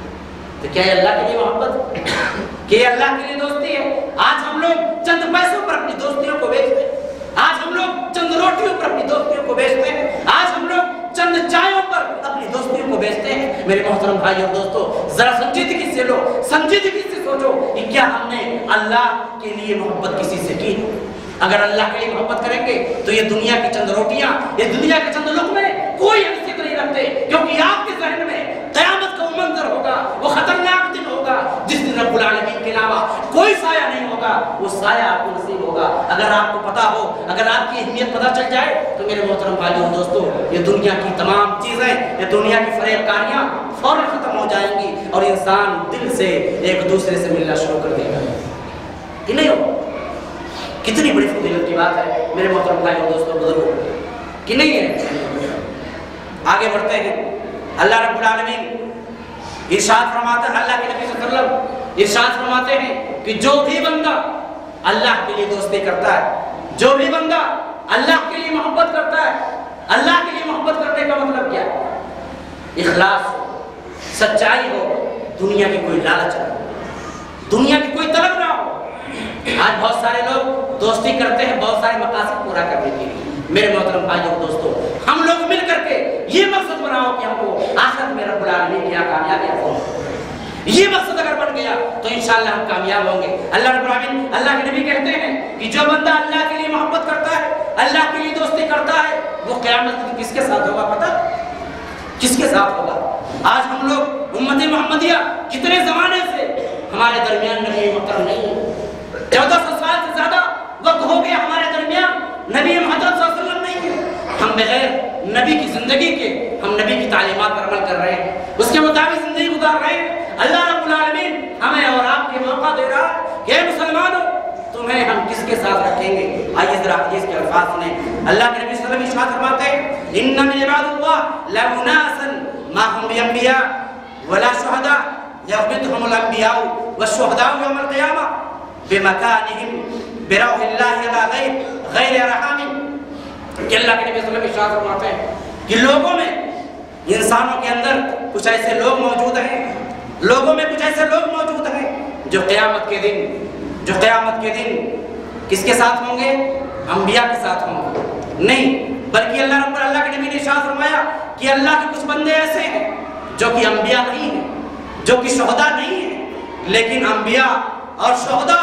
[SPEAKER 1] तो क्या अल्लाह के लिए मोहब्बत, क्या अल्लाह के लिए दोस्ती है? आज हम लोग चंद पैसों पर अपनी दोस्तियों को बेचते हैं, आज हम लोग चंद रोटियों पर अपनी दोस्तियों को बेचते हैं, आज हम लोग चंद چند چائوں پر اپنی دوستیوں کو بیچتے ہیں۔ میرے محترم بھائی اور دوستو، ذرا سنجیدگی سے لو، سنجیدگی سے سوچو کہ کیا ہم نے اللہ کے لیے محبت کسی سے کی؟ اگر اللہ کے لیے محبت کریں گے تو یہ دنیا کی چند روٹیاں، یہ دنیا کے چند لقمے کوئی حیثیت نہیں رکھتے، کیونکہ آپ کے ذہن میں قیامت کا وہ منظر ہوگا، وہ خطرناک دن ہوگا جس دن رب العالمین کے علاوہ کوئی سایہ نہیں ہوگا، وہ سایہ آپ کو نصیب ہوگا۔ اگر آپ کو پتا ہو، اگر آپ کی اہمیت پتہ چل جائے تو میرے محترم بھائیوں اور دوستو، یہ دنیا کی تمام چیزیں، یہ دنیا کی فریب کاریاں فوراً ختم ہو جائیں گی اور انسان دل سے ایک دوسرے سے ملنا شروع کر دے گا کہ نہیں ہو؟ کتنی بڑی فضیلت کی بات ہے میرے محترم بھائی اور دوستوں، بزرگوں، کہ نہیں ہے؟ آگے بڑھتے ہیں۔ اللہ رب العالمین ارشاد فرماتا ہے، اللہ کے نبی صلی اللہ علیہ وسلم ارشاد فرماتے ہیں کہ جو بھی بندہ اللہ کے لیے دوستی کرتا ہے، جو بھی بندہ اللہ کے لیے محبت کرتا ہے، اللہ کے لیے محبت کرنے کا مطلب کیا ہے؟ اخلاص ہو، سچائی ہو، دنیا کی کوئی لالچ نہ ہو، دنیا کی کوئی طلب نہ ہو۔ آج بہت سارے لوگ دوستی کرتے ہیں بہت سارے مقاصد پورا کرنے کے لیے۔ میرے محترم بھائیوں اور دوستوں، ہم لوگ مل کر کے یہ مقصد بناؤ کہ ہم کو آخرت میں رب العالمین کی کامیابی ہو۔ یہ مقصد اگر بن گیا تو انشاءاللہ ہم کامیاب ہوں گے۔ اللہ رب العالمین، اللہ کے نبی کہتے ہیں کہ جو بندہ اللہ کے لیے محبت کرتا ہے، اللہ کے لیے دوستی کرتا ہے، وہ قیامت کے دن کس کے ساتھ ہوگا پتہ؟ کس کے ساتھ ہوگا؟ آج ہم لوگ امت محمدیہ کتنے زمانے سے ہمارے درمیان نبی محترم نہیں ہے، چودہ سو سال سے زیادہ وقت ہو گیا ہمارے درمیان نبی محمد صلی اللہ علیہ وسلم نہیں ہے۔ ہم بغیر نبی کی زندگی کے ہم نبی کی تعلیمات پر عمل کر رہے ہیں، اس کے مطابق زندگی گزار رہے ہیں۔ اللہ رب العالمین ہمیں اور آپ کے موقع دے رہا ہے کہ اے مسلمانوں، تمہیں ہم کس کے ساتھ رکھیں گے؟ آئیے ذرا حدیث کے الفاظ سنیں۔ اللہ کے نبی صلی اللہ علیہ وسلم ارشاد فرماتے ہیں، ان من عباد اللہ لاناسا ما هم بانبیاء ولا شهداء یغبطهم الانبیاء والشهداء یوم القیامہ بمکانهم بروح اللہ علی غیر غیر رحام۔ کہ اللہ کے نبی صلی اللہ علیہ وسلم ارشاد فرماتے ہیں کہ لوگوں میں، انسانوں کے اندر کچھ ایسے لوگ موجود ہیں، لوگوں میں کچھ ایسے لوگ موجود ہیں جو قیامت کے دن جو قیامت کے دن کس کے ساتھ ہوں گے؟ انبیاء کے ساتھ ہوں گے؟ نہیں، بلکہ اللہ رب اللہ کے نبی نے ارشاد فرمایا کہ اللہ کے کچھ بندے ایسے ہیں جو کہ انبیاء نہیں ہیں، جو کہ شہداء نہیں ہیں، لیکن انبیاء اور شہداء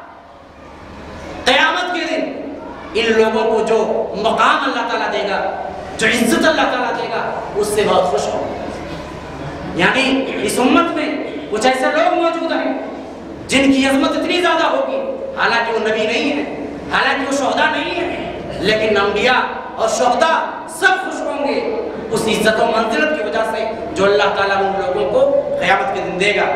[SPEAKER 1] قیامت کے دن ان لوگوں کو جو مقام اللہ تعالیٰ دے گا، جو عزت اللہ تعالیٰ دے گا، اس سے بہت خوش ہوں گے۔ یعنی اس امت میں کچھ ایسے لوگ موجود ہیں جن کی عظمت اتنی زیادہ ہوگی، حالانکہ وہ نبی نہیں ہے، حالانکہ وہ شہداء نہیں ہے، لیکن انبیاء اور شہداء سب خوش ہوں گے اس عزت و منزلت کی وجہ سے جو اللہ تعالیٰ ان لوگوں کو قیامت کے دن دے گا۔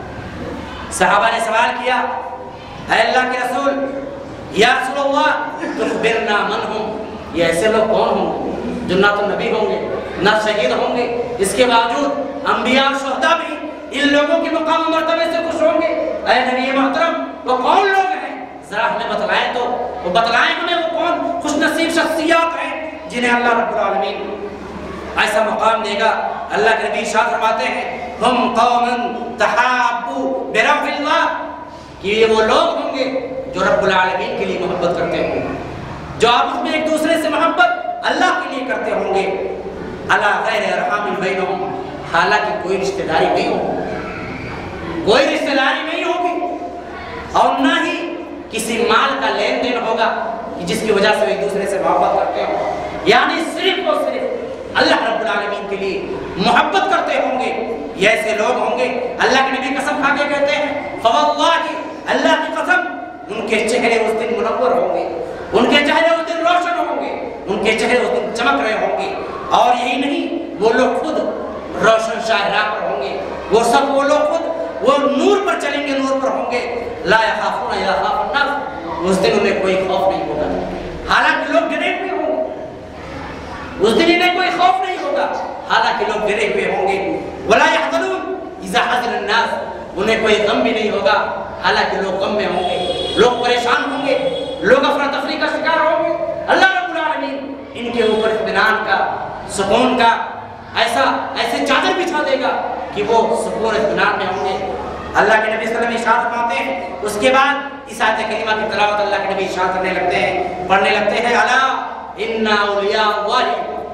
[SPEAKER 1] صحابہ نے سوال کیا، اے اللہ کے رسول، یا رسول اللہ تخبرنا من ہم، یہ ایسے لوگ کون ہوں گے جو نہ تو نبی ہوں گے نہ شہید ہوں گے، اس کے باوجود انبیاء اور شہداء بھی ان لوگوں کی مقام و مرتبے سے خوش ہوں گے؟ اے نبی محترم، وہ کون لوگ ہیں؟ ذرا ہمیں بتلائیں تو، وہ بتلائیں ہمیں وہ کون خوش نصیب شخصیات ہیں جنہیں اللہ رب العالمین ایسا مقام دے گا۔ اللہ کے نبی ارشاد فرماتے ہیں، ہم قوم تحابوا بروح اللہ، کہ یہ وہ لوگ ہوں گے جو رب العالمین کے لیے محبت کرتے ہوں گے، جو آپس میں ایک دوسرے سے محبت اللہ کے لیے کرتے ہوں گے، علی غیر ارحام بینہم، حالانکہ کوئی رشتہ داری نہیں ہوگی، کوئی رشتہ داری نہیں ہوگی، اور نہ ہی کسی مال کا لین دین ہوگا جس کی وجہ سے ایک دوسرے سے محبت کرتے ہوں، یعنی صرف اور صرف اللہ رب العالمین کے لیے محبت کرتے ہوں گے۔ یہ ایسے لوگ ہوں گے، اللہ کے نبی قسم کھا کے کہتے ہیں، فواللہ، اللہ کی قسم، ان کے چہرے اس دن منور ہوں گے، ان کے چہرے اس دن روشن ہوں گے، ان کے چہرے اس دن چمک رہے ہوں گے، اور یہی نہیں، وہ لوگ خود روشن شاہراہ پر ہوں گے، وہ سب وہ لوگ خود وہ نور پر چلیں گے، نور پر ہوں گے، لا یخافون الا خاف الناس، اس دن انہیں کوئی خوف نہیں ہوگا، حالانکہ لوگ ڈرے ہوئے ہوں گے، اس دن انہیں کوئی خوف نہیں ہوگا، حالانکہ لوگ ڈرے ہوئے ہوں گے، ولا يحزنون اذا حزن الناس، انہیں کوئی غم بھی نہیں ہوگا، حالانکہ لوگ غم میں ہوں گے، لوگ پریشان ہوں گے، لوگ افراتفری کا شکار ہوں گے۔ اللہ رب العالمین ان کے اوپر اطمینان کا، سکون کا ایسا ایسے چادر بچھا دے گا کہ وہ سکون اطمینان میں ہوں گے۔ اللہ کے نبی صلی اللہ علیہ وسلم ارشاد فرماتے ہیں، اس کے بعد اس آیت کریمہ کی تلاوت اللہ کے نبی ارشاد کرنے لگتے ہیں، پڑھنے لگتے ہیں، الا ان اولیاء اللہ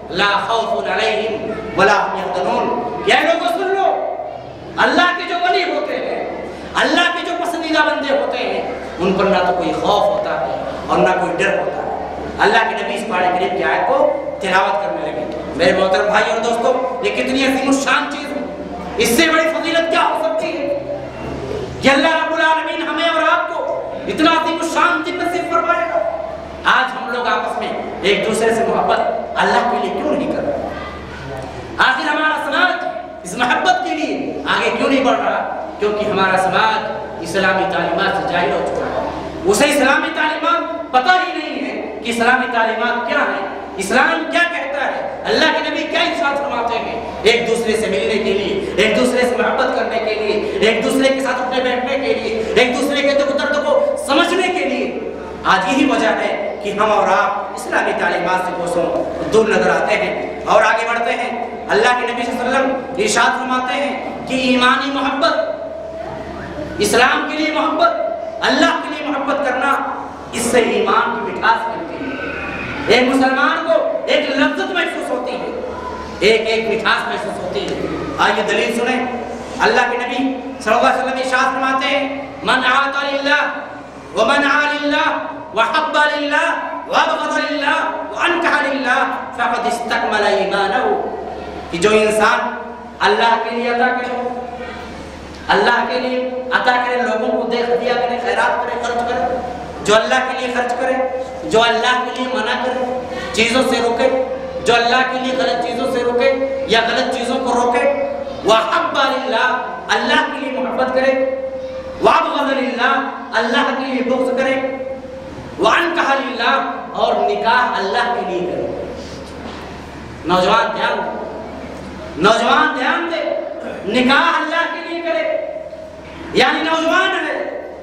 [SPEAKER 1] ला खौफुन अलैहिम वला हुम यहज़नून। ये लोगों सुन लो, अल्लाह के जो वली होते हैं, अल्लाह के जो पसंदीदा बंदे होते हैं, उन पर ना तो कोई खौफ होता है और ना कोई डर होता है। अल्लाह के नबी इस कुरान करीम की आयत को तिलावत करने लगे। मेरे मोहतरम भाई और दोस्तों, ये कितनी अजीम शान चीज़ है, इससे बड़ी फजीलत क्या हो सकती है कि अल्लाह रब्बुल आलमीन हमें और आपको इतना अजीम शान दिन नसीब फरमाएगा। आज हम लोग आपस में एक दूसरे से मोहब्बत अल्लाह के लिए क्यों नहीं कर रहे? आखिर हमारा समाज इस मोहब्बत के लिए आगे क्यों नहीं बढ़ रहा? क्योंकि हमारा समाज इस्लामी तालीमात से जाहिल हो चुका है। उसे इस्लामी तालीमात पता ही नहीं है कि इस्लामी तालीमात क्या है, इस्लाम क्या कहता है, अल्लाह के नबी क्या इरशाद फरमाते हैं। एक दूसरे से मिलने के लिए, एक दूसरे से मोहब्बत करने के लिए, एक दूसरे के साथ उठने बैठने के लिए, एक दूसरे के दुख दर्द को समझने के लिए, आज यही वजह है कि हम और आप इस्लामी तालीमात से कोसों दूर नजर आते हैं और आगे बढ़ते हैं। अल्लाह के नबी सल्लल्लाहु अलैहि वसल्लम इरशाद फरमाते हैं कि ईमानी मोहब्बत, इस्लाम के लिए मोहब्बत, अल्लाह के लिए मोहब्बत करना, इससे ईमान की मिठास मिलती है। एक मुसलमान को एक लज्जत महसूस होती है, एक एक मिठास महसूस होती है। आइए दलील सुने। अल्लाह के नबी सल्लल्लाहु अलैहि वसल्लम इरशाद फरमाते हैं, मन आता लिल्लाह व मन आ लिल्लाह व हब्बा लिल्लाह व अबग़दा लिल्लाह व अनकहा लिल्लाह फक़द इस्तकमल ईमानहु। कि जो इंसान अल्लाह के लिए अता करे, अल्लाह के लिए अता करे, लोगों को दे, हदिया करे, खैरात करे, खर्च करे, जो अल्लाह के लिए खर्च करे, जो अल्लाह के लिए मना करे, चीज़ों से रोके, जो अल्लाह के लिए गलत चीज़ों से रोके या गलत चीज़ों को रोके, वहब्बा लिल्लाह, अल्लाह के लिए मोहब्बत करे, वअबग़दा लिल्लाह, अल्लाह के लिए बुग़्ज़ करे, वअनकहा लिल्लाह, और निकाह अल्लाह के लिए करे। नौजवान ध्यान दे, नौजवान ध्यान दे, निकाह अल्लाह के लिए करे, यानी नौजवान है,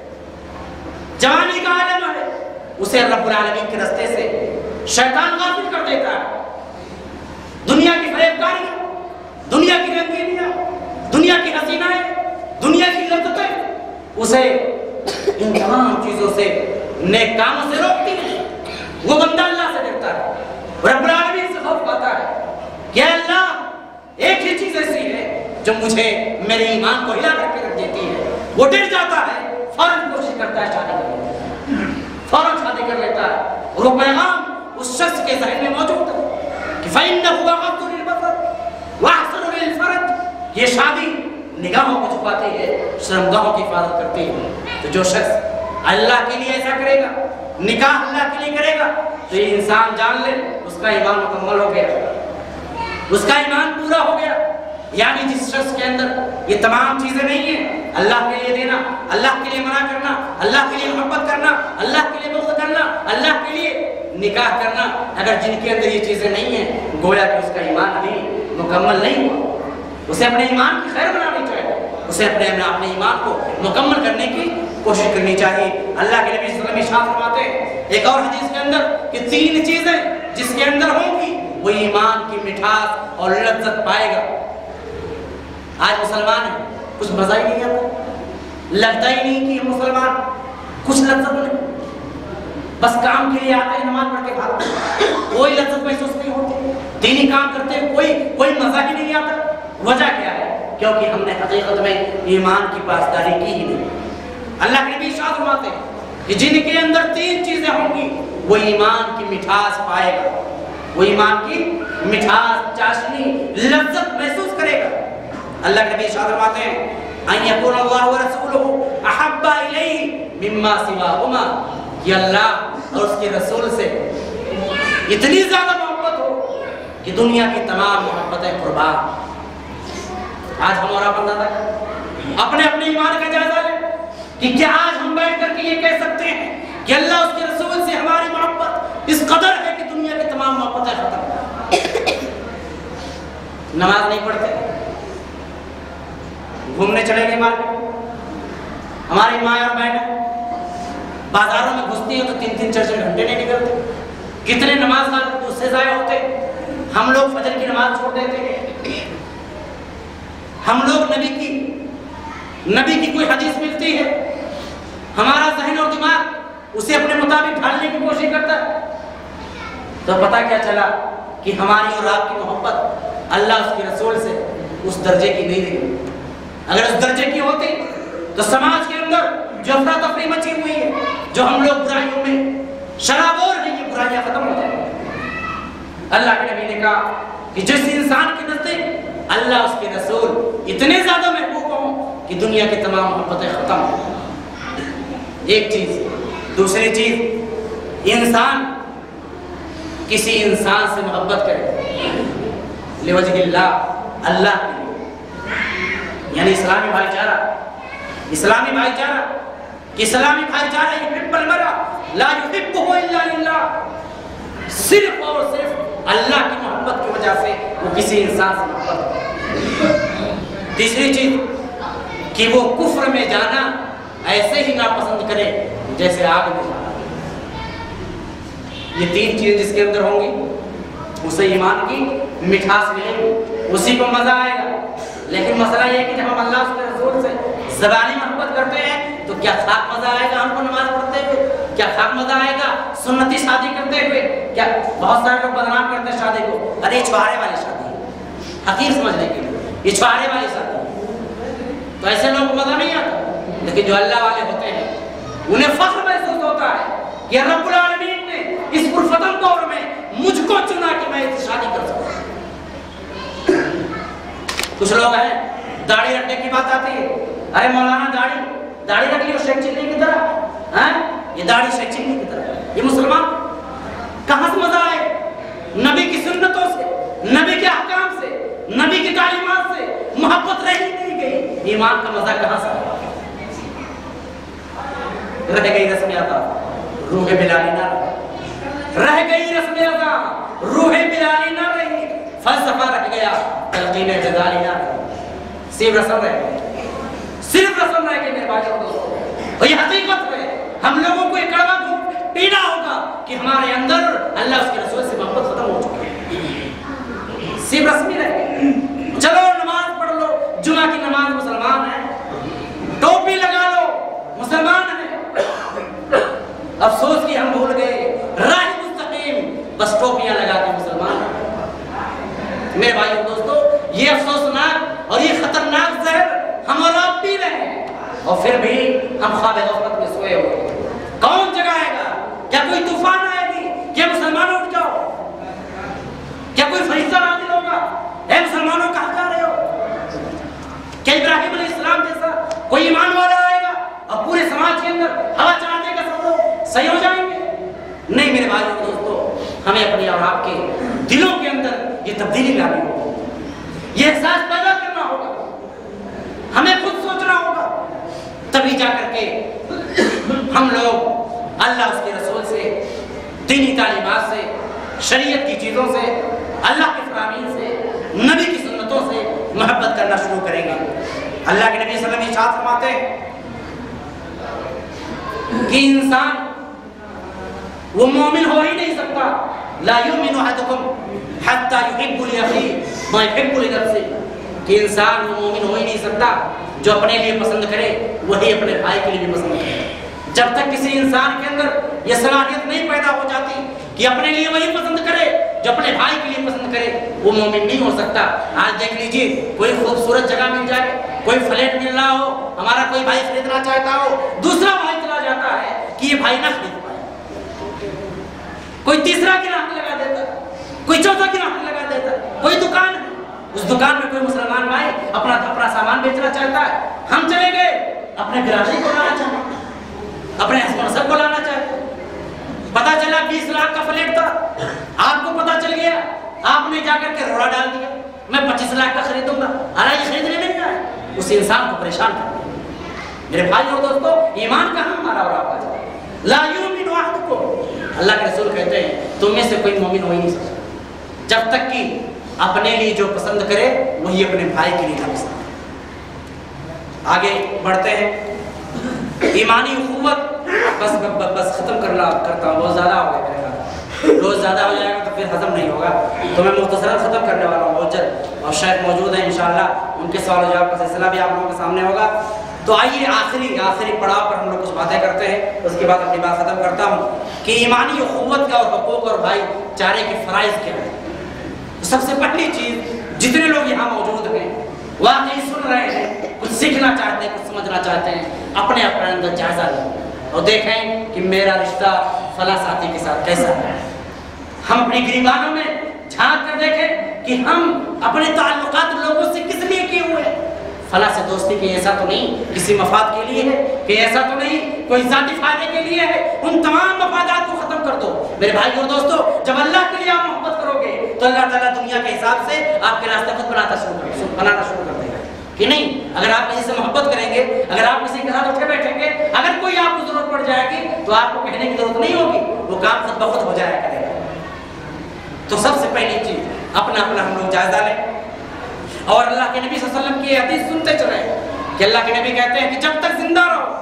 [SPEAKER 1] जवानी का आलम है, उसे रब्बुल आलमीन के रास्ते से शैतान गाफिल कर देता है। दुनिया की फरेबकारियां, दुनिया की रंगीनियां, दुनिया की हसीनाएं, दुनिया की लज्जतें उसे इन तमाम चीजों से, नेक कामों से रोकती है। वो बंदा अल्लाह से डरता है, रब्बुल आलमीन से खौफ पाता है कि अल्लाह, एक ही चीज ऐसी है जो मुझे मेरे ईमान को हिला करके रख देती है। वो डर जाता है, फौरन कोशिश करता है शादी करने की, फौरन शादी कर लेता है। और वो पैगाम उस शख्स के ज़हन में मौजूद है कि फ़इन्नहु अग़द्दु लिल-बसर व अहसनु लिल-फ़रज। ये शादी निगाहों को छुपाती है, शर्मगाहों की हिफाजत करती है। तो जो शख्स अल्लाह के लिए ऐसा करेगा, निकाह अल्लाह के लिए करेगा, तो ये इंसान जान ले उसका ईमान मुकम्मल हो गया, उसका ईमान पूरा हो गया। यानी जिस शख्स के अंदर ये तमाम चीजें नहीं है, अल्लाह के लिए देना, अल्लाह के लिए मना करना, अल्लाह के लिए मोहब्बत करना, अल्लाह के लिए बुग़्ज़ करना, अल्लाह के लिए निकाह करना, अगर जिनके अंदर ये चीजें नहीं है, गोया कि उसका ईमान अभी मुकम्मल नहीं हुआ। उसे अपने ईमान की खैर बनानी चाहिए, उसे अपने अपने ईमान को मुकम्मल करने की कोशिश करनी चाहिए। अल्लाह के नबी सल्लल्लाहु अलैहि वसल्लम इरशाद फरमाते हैं एक और हदीस के अंदर कि तीन चीजें जिसके अंदर होंगी वो ईमान की मिठास और लज्जत पाएगा। आज मुसलमान है, कुछ मजा ही नहीं आता, लगता ही नहीं कि मुसलमान, कुछ लज्जत नहीं, बस काम के लिए आते हैं, नमाज पढ़ के भागते हैं, कोई लज्जत महसूस नहीं होती, दीनी काम करते हैं, कोई कोई मजा ही नहीं आता। वजह क्या है? क्योंकि हमने हकीकत में ईमान की पासदारी की ही नहीं। अल्लाह के नबी इरशाद फरमाते हैं कि जिनके अंदर तीन चीजें होंगी वो ईमान की मिठास पाएगा, वो ईमान की मिठास, चाशनी, लज्जत महसूस करेगा। अल्लाह के नबी इरशाद फरमाते हैं अन यकुन अल्लाह व रसूलुहु अहब्बा इलैहि मिम्मा सिवाहुमा, कि अल्लाह और उसके रसूल से इतनी ज्यादा मोहब्बत हो कि दुनिया की तमाम मोहब्बतें कुर्बान। आज हमारा बंदा तक अपने अपने ईमान का जायजा ले कि क्या आज हम बैठ करके ये कह सकते हैं कि अल्लाह उसके रसूल से हमारी मोहब्बत इस कदर है कि दुनिया की तमाम मोहब्बतें खत्म। नमाज नहीं पढ़ते, घूमने चले गए मार्केट, हमारी माँ और बहन बाजारों में घुसती है तो तीन तीन चार चार घंटे नहीं निकलते, कितने नमाज का उससे ज़ाया होते। हम लोग फजर की नमाज छोड़ देते हैं, हम लोग नबी की नबी की कोई हदीस मिलती है, हमारा ज़हन और दिमाग उसे अपने मुताबिक ढालने की कोशिश करता है, तो पता क्या चला کہ ہماری اور آپ کی محبت اللہ اس کے رسول سے اس درجے کی نہیں رہی. اگر اس درجے کی ہوتی تو سماج کے اندر جو افراتفری مچی ہوئی ہے، جو ہم لوگ برائیوں میں شرابور ہیں، یہ برائیاں ختم ہو جائیں. اللہ کے نبی نے کہا کہ جس انسان کے نزدیک اللہ اس کے رسول اتنے زیادہ محبوب ہوں کہ دنیا کی تمام محبتیں ختم ہوں. ایک چیز. دوسری چیز، انسان کسی انسان سے محبت کرے لوجہ اللہ، اللہ کے لیے، یعنی اسلامی بھائی چارہ، اسلامی بھائی چارہ کہ اسلامی بھائی چارہ یحب المرء لا یحبہ الا للہ، صرف اور صرف اللہ کی محبت کی وجہ سے وہ کسی انسان سے محبت کرے. تیسری چیز کہ وہ کفر میں جانا ایسے ہی ناپسند کرے جیسے آگ میں جانا. یہ تین چیزیں جس کے اندر ہوں گی اسے ایمان کی مٹھاس ملے گی، اسی کو مزہ آئے گا. لیکن مسئلہ یہ ہے کہ جب ہم اللہ اس کے رسول سے زبانی محبت کرتے ہیں تو کیا خاک مزہ آئے گا ہم کو نماز پڑھتے ہوئے؟ کیا خاک مزہ آئے گا سنتی شادی کرتے ہوئے؟ کیا بہت سارے لوگ بدنام کرتے ہیں شادی کو، ارے یہ چھوارے والی شادی ہے، حقیر سمجھنے کے لیے یہ چھوارے والی شادی ہے. تو ایسے لوگوں کو مزہ نہیں آتا. لیکن جو اللہ والے ہوتے ہیں انہیں فخر محسوس ہوتا ہے کہ رب العالمین نے اس پرفتن دور میں مجھ کو چنا کہ میں اس سے شادی کر سکوں. کچھ لوگ ہیں داڑھی رکھنے کی بات آتی ہے، ارے مولانا داڑھی داڑھی رکھ لیو شیخ چلی کی طرح، ہیں یہ داڑھی شیخ چلی کی طرح. یہ مسلمان کہاں سے مزہ آئے؟ نبی کی سنتوں سے، نبی کے احکام سے، نبی کی تعلیمات سے محبت رہی نہیں گئی. ایمان کا مزہ کہاں سے آئے؟ رہ گئی رسم ادا، روح بلالی نہ رہی. رہ گئی رسم ادا، روح بلالی نہ رہی. فلسفہ رہ گیا، تلقین غزالی نہ رہی. صرف رسم رہ گئی، صرف رسم رہ گئی میرے بھائیوں دوستوں. اور یہ حقیقت ہے ہم لوگوں کو ایک کڑوا دھوپ پینا ہوگا کہ ہمارے اندر اللہ اس کے رسول سے محبت ختم ہو چکی ہے. صرف رسمی رہ گئی. چلو نماز پڑھ لو، جمعہ کی نماز مسلمان ہے، ٹوپی لگا لو مسلمان ہے. افسوس کہ ہم بھول گئے راہ مستقیم، بس ٹوپیاں لگا کے مسلمان. میرے بھائیو دوستو، یہ افسوسناک اور یہ خطرناک زہر ہم اور آپ پی رہے ہیں، اور پھر بھی ہم خواب غفلت میں سوئے ہوئے. کون جگائے گا؟ کیا کوئی طوفان آئے گی کہ مسلمانوں اٹھ جاؤ؟ کیا کوئی فرشتہ نازل ہوگا اے مسلمانوں کہاں جا رہے ہو؟ کیا ابراہیم علیہ السلام جیسا کوئی ایمان والا آئے گا اور پورے سماج کے اندر ہوا چلانے کا سب لوگ صحیح ہو جائیں گے؟ نہیں میرے بھائیو دوستو، ہمیں اپنے اور آپ کے دلوں کے اندر یہ تبدیلی لانی ہوگی، یہ احساس پیدا کرنا ہوگا، ہمیں خود سوچنا ہوگا. تبھی جا کر کے ہم لوگ اللہ اس کے رسول سے، دینی تعلیمات سے، شریعت کی چیزوں سے، اللہ کے فرامین سے، نبی کی سنتوں سے محبت کرنا شروع کریں گے. اللہ کے نبی صلی اللہ علیہ وسلم ارشاد فرماتے ہیں کہ انسان وہ مومن ہو ہی نہیں سکتا، لا یؤمن احدکم حتی یحب لاخیہ ما یحب لنفسہ، کہ انسان وہ مومن ہو ہی نہیں سکتا جو اپنے لیے پسند کرے وہی اپنے بھائی کے لیے بھی پسند کرے. جب تک کسی انسان کے اندر یہ صلاحیت نہیں پیدا ہو جاتی کہ اپنے لیے وہی پسند کرے جو اپنے بھائی کے لیے پسند کرے، وہ مومن نہیں ہو سکتا. آج دیکھ لیجیے کوئی خوبصورت جگہ مل جائے، کوئی فلیٹ مل رہا ہو، ہمارا کوئی بھائی خریدنا چاہتا ہو، دوسرا بھائی چلا جاتا ہے کہ یہ بھائی نہ خرید پائے، کوئی تیسرا گراہک لگا دیتا، کوئی چوتھا گراہک لگا دیتا. کوئی دکان ہے، اس دکان میں کوئی مسلمان بھائی اپنا اپنا سامان بیچنا چاہتا ہے، ہم چلے گئے اپنے برادری کو لانا چاہتے ہیں، اپنے حسب کو لانا چاہتے ہیں. پتا چلا بیس لاکھ کا فلیٹ تھا، آپ کو پتا چل گیا، آپ نے جا کر کے روڑا ڈال دیا میں پچیس لاکھ کا خریدوں گا. ارے یہ خریدنے نہیں آئے، اس انسان کو پریشان کر دیا. میرے بھائی اور دوستو، ایمان کہاں ہمارا اور آپ کا جائے؟ لا یؤمن احدکم، اللہ کے رسول کہتے ہیں تم میں سے کوئی مومن ہو ہی نہیں سکتا جب تک کہ اپنے لیے جو پسند کرے وہی اپنے بھائی کے لیے نہ پسند. آگے بڑھتے ہیں. ایمانی اخوت بس بس ختم کرنا کرتا ہوں، بہت زیادہ ہو گیا میرے، روز زیادہ ہو جائے گا تو پھر ہضم نہیں ہوگا، تو میں مختصراً ختم کرنے والا ہوں. بہت جلد اور شیخ موجود ہیں انشاءاللہ، ان کے سوال و جواب کا سلسلہ بھی آپ لوگوں کے سامنے ہوگا. تو آئیے آخری آخری پڑاؤ پر ہم لوگ کچھ باتیں کرتے ہیں، اس کے بعد اپنی بات ختم کرتا ہوں کہ ایمانی اخوت کا اور حقوق اور بھائی چارے کے فرائض کیا ہیں. سب سے پہلی چیز، جتنے لوگ یہاں موجود ہیں واقعی سن رہے ہیں، کچھ سیکھنا چاہتے ہیں، کچھ سمجھنا چاہتے ہیں، اپنے اپنے اندر جائزہ لیں اور دیکھیں کہ میرا رشتہ فلاں ساتھی کے ساتھ کیسا ہے۔ ہم اپنی گریبانوں میں جھانک کر دیکھیں کہ ہم اپنے تعلقات لوگوں سے کس لیے کیے ہوئے ہیں۔ فلاں سے دوستی کی ایسا تو نہیں کسی مفاد کے لیے ہے، کہ ایسا تو نہیں کوئی ذاتی فائدے کے لیے ہے، ان تمام مفادات کو ختم کر دو۔ میرے بھائی اور دوستو، جب اللہ کے لیے آپ محبت کرو گے تو اللہ تعالیٰ دنیا کے حساب سے آپ کے راستے خود بناتا شروع کر بنانا شروع کر دے گا کہ نہیں۔ اگر آپ کسی سے محبت کریں گے، اگر آپ کسی کے ساتھ اٹھے بیٹھیں گے، اگر کوئی آپ کو ضرورت پڑ جائے گی تو آپ کو کہنے کی ضرورت نہیں ہوگی، وہ کام خود بخود ہو جایا کرے گا۔ تو سب سے پہلی چیز اپنا اپنا ہم لوگ جائزہ لیں اور اللہ کے نبی صلی اللہ علیہ وسلم کی حدیث سنتے چلیں کہ اللہ کے نبی کہتے ہیں کہ جب تک زندہ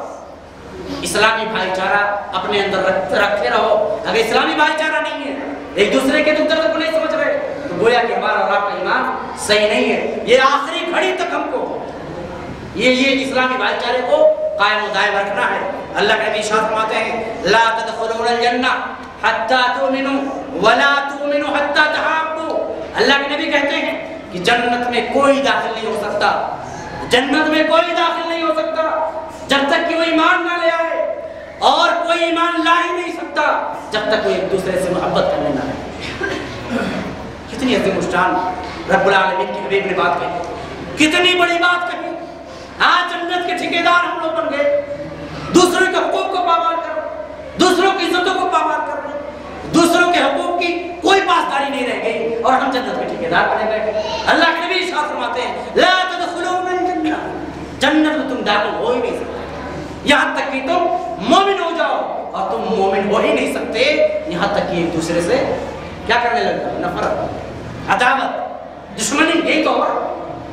[SPEAKER 1] رہو اسلامی بھائی چارہ اپنے اندر رکھتے رہو۔ اگر اسلامی بھائی چارہ نہیں ہے، ایک دوسرے کے دکھ درد کو نہیں سمجھ رہے، تو گویا کہ ہمارا اور آپ کا ایمان صحیح نہیں ہے۔ یہ آخری گھڑی تک ہم کو یہ یہ اسلامی بھائی چارے کو قائم و دائم رکھنا ہے۔ اللہ کے نبی ارشاد فرماتے ہیں لا تدخلون الجنہ حتی تؤمنوا ولا تؤمنوا حتی تحابوا۔ اللہ کے نبی کہتے ہیں کہ جنت میں کوئی داخل نہیں ہو سکتا، جنت میں کوئی داخل نہیں ہو سکتا جب تک کہ وہ ایمان نہ لے آئے، اور کوئی ایمان لا ہی نہیں سکتا جب تک وہ ایک دوسرے سے محبت کرنے نہ آئے۔ کتنی عظیم الشان رب العالمین کی حبیب نے بات کہی، کتنی بڑی بات کہی۔ آج جنت کے ٹھیکیدار ہم لوگ بن گئے، دوسروں کے حقوق کو پامال کر رہے، دوسروں کی عزتوں کو پامال کر رہے، دوسروں کے حقوق کی کوئی پاسداری نہیں رہ گئی اور ہم جنت کے ٹھیکیدار بنے بیٹھے۔ اللہ کے نبی ارشاد فرماتے ہیں لا تدخلون الجنہ، جنت میں تم داخل ہو ہی نہیں سکتے یہاں تک کہ تم مومن ہو جاؤ، اور تم مومن ہو ہی نہیں سکتے یہاں تک کہ ایک دوسرے سے کیا کرنے لگ جاؤ، نفرت، عداوت، دشمنی، یہی تو ہو،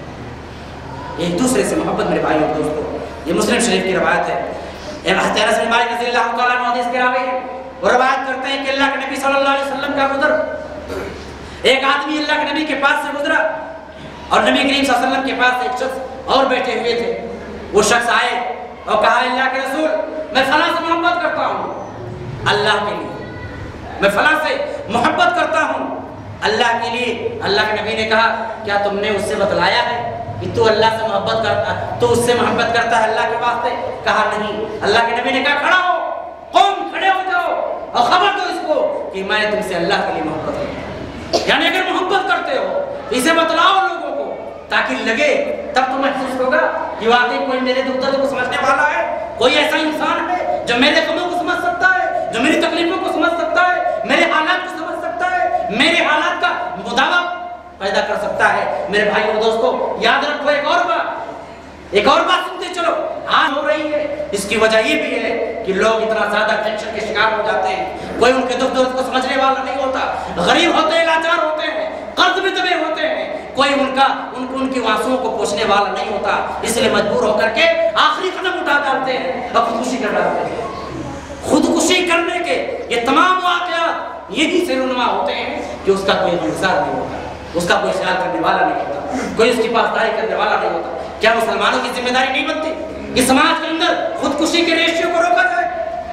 [SPEAKER 1] ایک دوسرے سے محبت۔ میرے بھائی اور دوستو، یہ مسلم شریف کی روایت ہے، حضرت انس بن مالک رضی اللہ تعالیٰ عنہ حدیث کے راوی ہیں، وہ روایت کرتے ہیں کہ اللہ کے نبی صلی اللہ علیہ وسلم کا گزر ایک آدمی اللہ کے نبی کے پاس سے گزرا اور نبی کریم صلی اللہ علیہ وسلم کے پاس ایک شخص اور بیٹھے ہوئے تھے۔ وہ شخص آئے اور کہا اللہ کے رسول میں فلاں سے محبت کرتا ہوں اللہ کے لیے، میں فلاں سے محبت کرتا ہوں اللہ کے لیے۔ اللہ کے نبی نے کہا کیا تم نے اس سے بتلایا ہے کہ تو اللہ سے محبت کرتا تو اس سے محبت کرتا ہے اللہ کے واسطے؟ کہا نہیں۔ اللہ کے نبی نے کہا کھڑا ہو، قوم کھڑے ہو جاؤ اور خبر دو اس کو کہ میں تم سے اللہ کے لیے محبت کرتا ہوں، یعنی اگر محبت کرتے ہو تو اسے بتلاؤ لوگوں کو تاکہ لگے، تب تو محسوس ہوگا کہ واقعی کوئی میرے دکھ درد کو سمجھنے والا ہے، کوئی ایسا انسان ہے جو میرے غموں کو سمجھ سکتا ہے، جو میری تکلیفوں کو سمجھ سکتا ہے، میرے حالات کو سمجھ سکتا ہے، میرے حالات کا مداوع پیدا کر سکتا ہے۔ میرے بھائی اور دوستو، یاد رکھو ایک اور بات، ایک اور بات سنتے چلو آج ہو رہی ہے، اس کی وجہ یہ بھی ہے کہ لوگ اتنا زیادہ ٹینشن کے شکار ہو جاتے ہیں، کوئی ان کے دکھ درد کو سمجھنے والا نہیں ہوتا، غریب ہوتے ہیں، لاچار ہوتے ہیں، قرض میں دبے ہوتے ہیں، کوئی ان کا ان کو ان کی آنسوؤں کو پوچھنے والا نہیں ہوتا، اس لیے مجبور ہو کر کے آخری قدم اٹھا ڈالتے ہیں اور خودکشی کر ڈالتے ہیں۔ خودکشی کرنے کے یہ تمام واقعات یہی سے رونما ہوتے ہیں کہ اس کا کوئی انتظار نہیں ہوتا، اس کا کوئی خیال کرنے والا نہیں ہوتا، کوئی اس کی پاسداری کرنے والا نہیں ہوتا۔ کیا مسلمانوں کی ذمہ داری نہیں بنتی کہ سماج کے اندر خودکشی کے ریشیو کو روکا جائے؟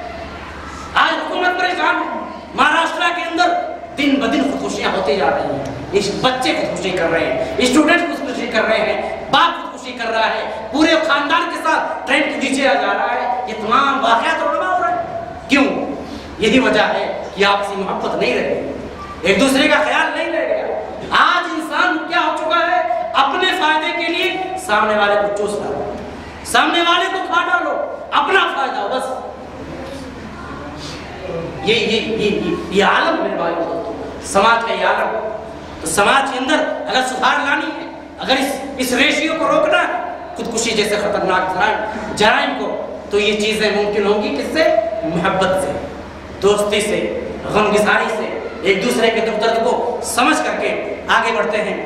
[SPEAKER 1] آج حکومت پریشان ہے، مہاراشٹر کے اندر دن بدن خودکشیاں ہوتی جا رہی ہیں، اس بچے خودکشی کر رہے ہیں، اسٹوڈنٹ خودکشی کر رہے ہیں، باپ خودکشی کر رہا ہے، پورے خاندان کے ساتھ ٹرین کے نیچے آ جا رہا ہے۔ یہ تمام واقعات رونما ہو رہے ہیں، کیوں؟ یہی وجہ ہے کہ آپسی محبت نہیں رہی، ایک دوسرے کا خیال نہیں رہ گیا۔ آج انسان کیا ہو چکا ہے، اپنے فائدے کے لیے سامنے والے کو چوس ڈالو، سامنے والے کو کھا ڈالو، اپنا فائدہ بس۔ یہ یہ یہ یہ عالم میرے بھائی دوستو، سماج کا یہ عالم۔ تو سماج کے اندر اگر سدھار لانی ہے، اگر اس اس ریشیو کو روکنا ہے، خودکشی جیسے خطرناک جرائم جرائم کو، تو یہ چیزیں ممکن ہوں گی کس سے؟ محبت سے، دوستی سے، غمگساری سے، ایک دوسرے کے دکھ درد کو سمجھ کر کے آگے بڑھتے ہیں۔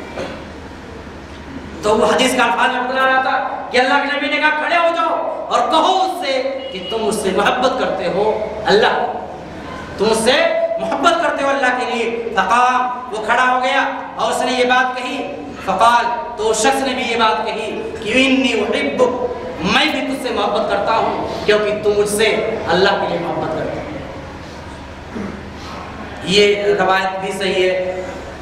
[SPEAKER 1] تو وہ حدیث کا الفاظ میں بتلا رہا تھا کہ اللہ کے نبی نے کہا کھڑے ہو جاؤ اور کہو اس سے کہ تم اس سے محبت کرتے ہو اللہ، تم اس سے محبت کرتے ہو اللہ کے لیے۔ فقام، وہ کھڑا ہو گیا اور اس نے یہ بات کہی، فقال، تو اس شخص نے بھی یہ بات کہی کہ انی احبک، میں بھی تجھ سے محبت کرتا ہوں کیونکہ تم مجھ سے اللہ کے لیے محبت کرتے ہو۔ یہ روایت بھی صحیح ہے،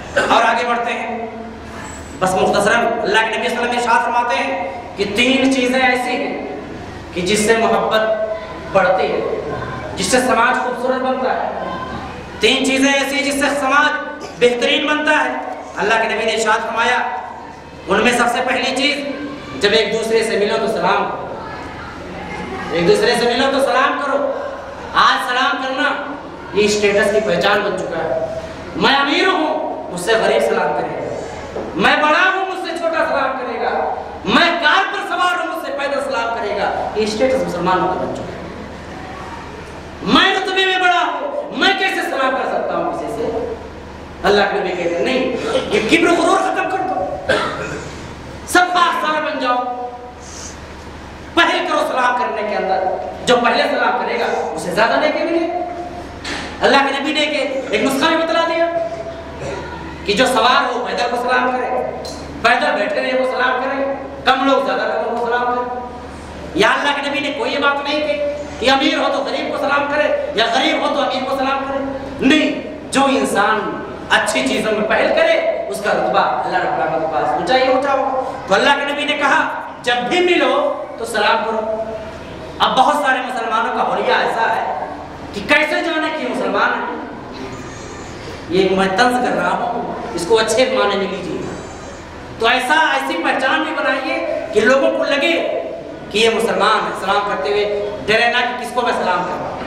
[SPEAKER 1] اور آگے بڑھتے ہیں، بس مختصراً اللہ کے نبی صلی اللہ علیہ وسلم ارشاد فرماتے ہیں کہ تین چیزیں ایسی ہیں کہ جس سے محبت بڑھتی ہے، جس سے سماج خوبصورت بنتا ہے، تین چیزیں ایسی جس سے سماج بہترین بنتا ہے۔ اللہ کے نبی نے ارشاد فرمایا ان میں سب سے پہلی چیز، جب ایک دوسرے سے ملو تو سلام کرو، ایک دوسرے سے ملو تو سلام کرو۔ آج سلام کرنا یہ اسٹیٹس کی پہچان بن چکا ہے۔ میں امیر ہوں، مجھ سے غریب سلام کرے گا، میں بڑا ہوں، مجھ سے چھوٹا سلام کرے گا، میں کار پر سوار ہوں، مجھ سے پیدل سلام کرے گا۔ یہ اسٹیٹس مسلمانوں کا بن چکا ہے۔ میں رتبے میں بڑا ہوں، میں کیسے سلام کر سکتا ہوں کسی سے؟ اللہ کے نبی کہتے ہیں نہیں، یہ کبر و غرور ختم کر دو، سب پاکستان بن جاؤ، پہل کرو سلام کرنے کے اندر، جو پہلے سلام کرے گا اسے زیادہ نیکی ملے۔ اللہ کے نبی نے ایک نسخہ بھی بتلا دیا کہ جو سوار ہو پیدل کو سلام کرے، پیدل بیٹھے رہے وہ سلام کرے، کم لوگ زیادہ لوگوں کو سلام کرے۔ یا اللہ کے نبی نے کوئی یہ بات نہیں کی کہ امیر ہو تو غریب کو سلام کرے یا غریب ہو تو امیر کو سلام کرے، نہیں، جو انسان اچھی چیزوں میں پہل کرے اس کا رتبہ اللہ رب العالمین کے پاس اونچا ہی اونچا ہوگا۔ تو اللہ کے نبی نے کہا جب بھی ملو تو سلام کرو۔ اب بہت سارے مسلمانوں کا حلیہ ایسا ہے کہ کیسے جانے کہ مسلمان ہیں، یہ میں طنز کر رہا ہوں، اس کو اچھے معنی میں لیجیے، تو ایسا ایسی پہچان بھی بنائیے کہ لوگوں کو لگے کہ یہ مسلمان ہے، سلام کرتے ہوئے ڈرے نہ کہ کس کو میں سلام کر رہا ہوں۔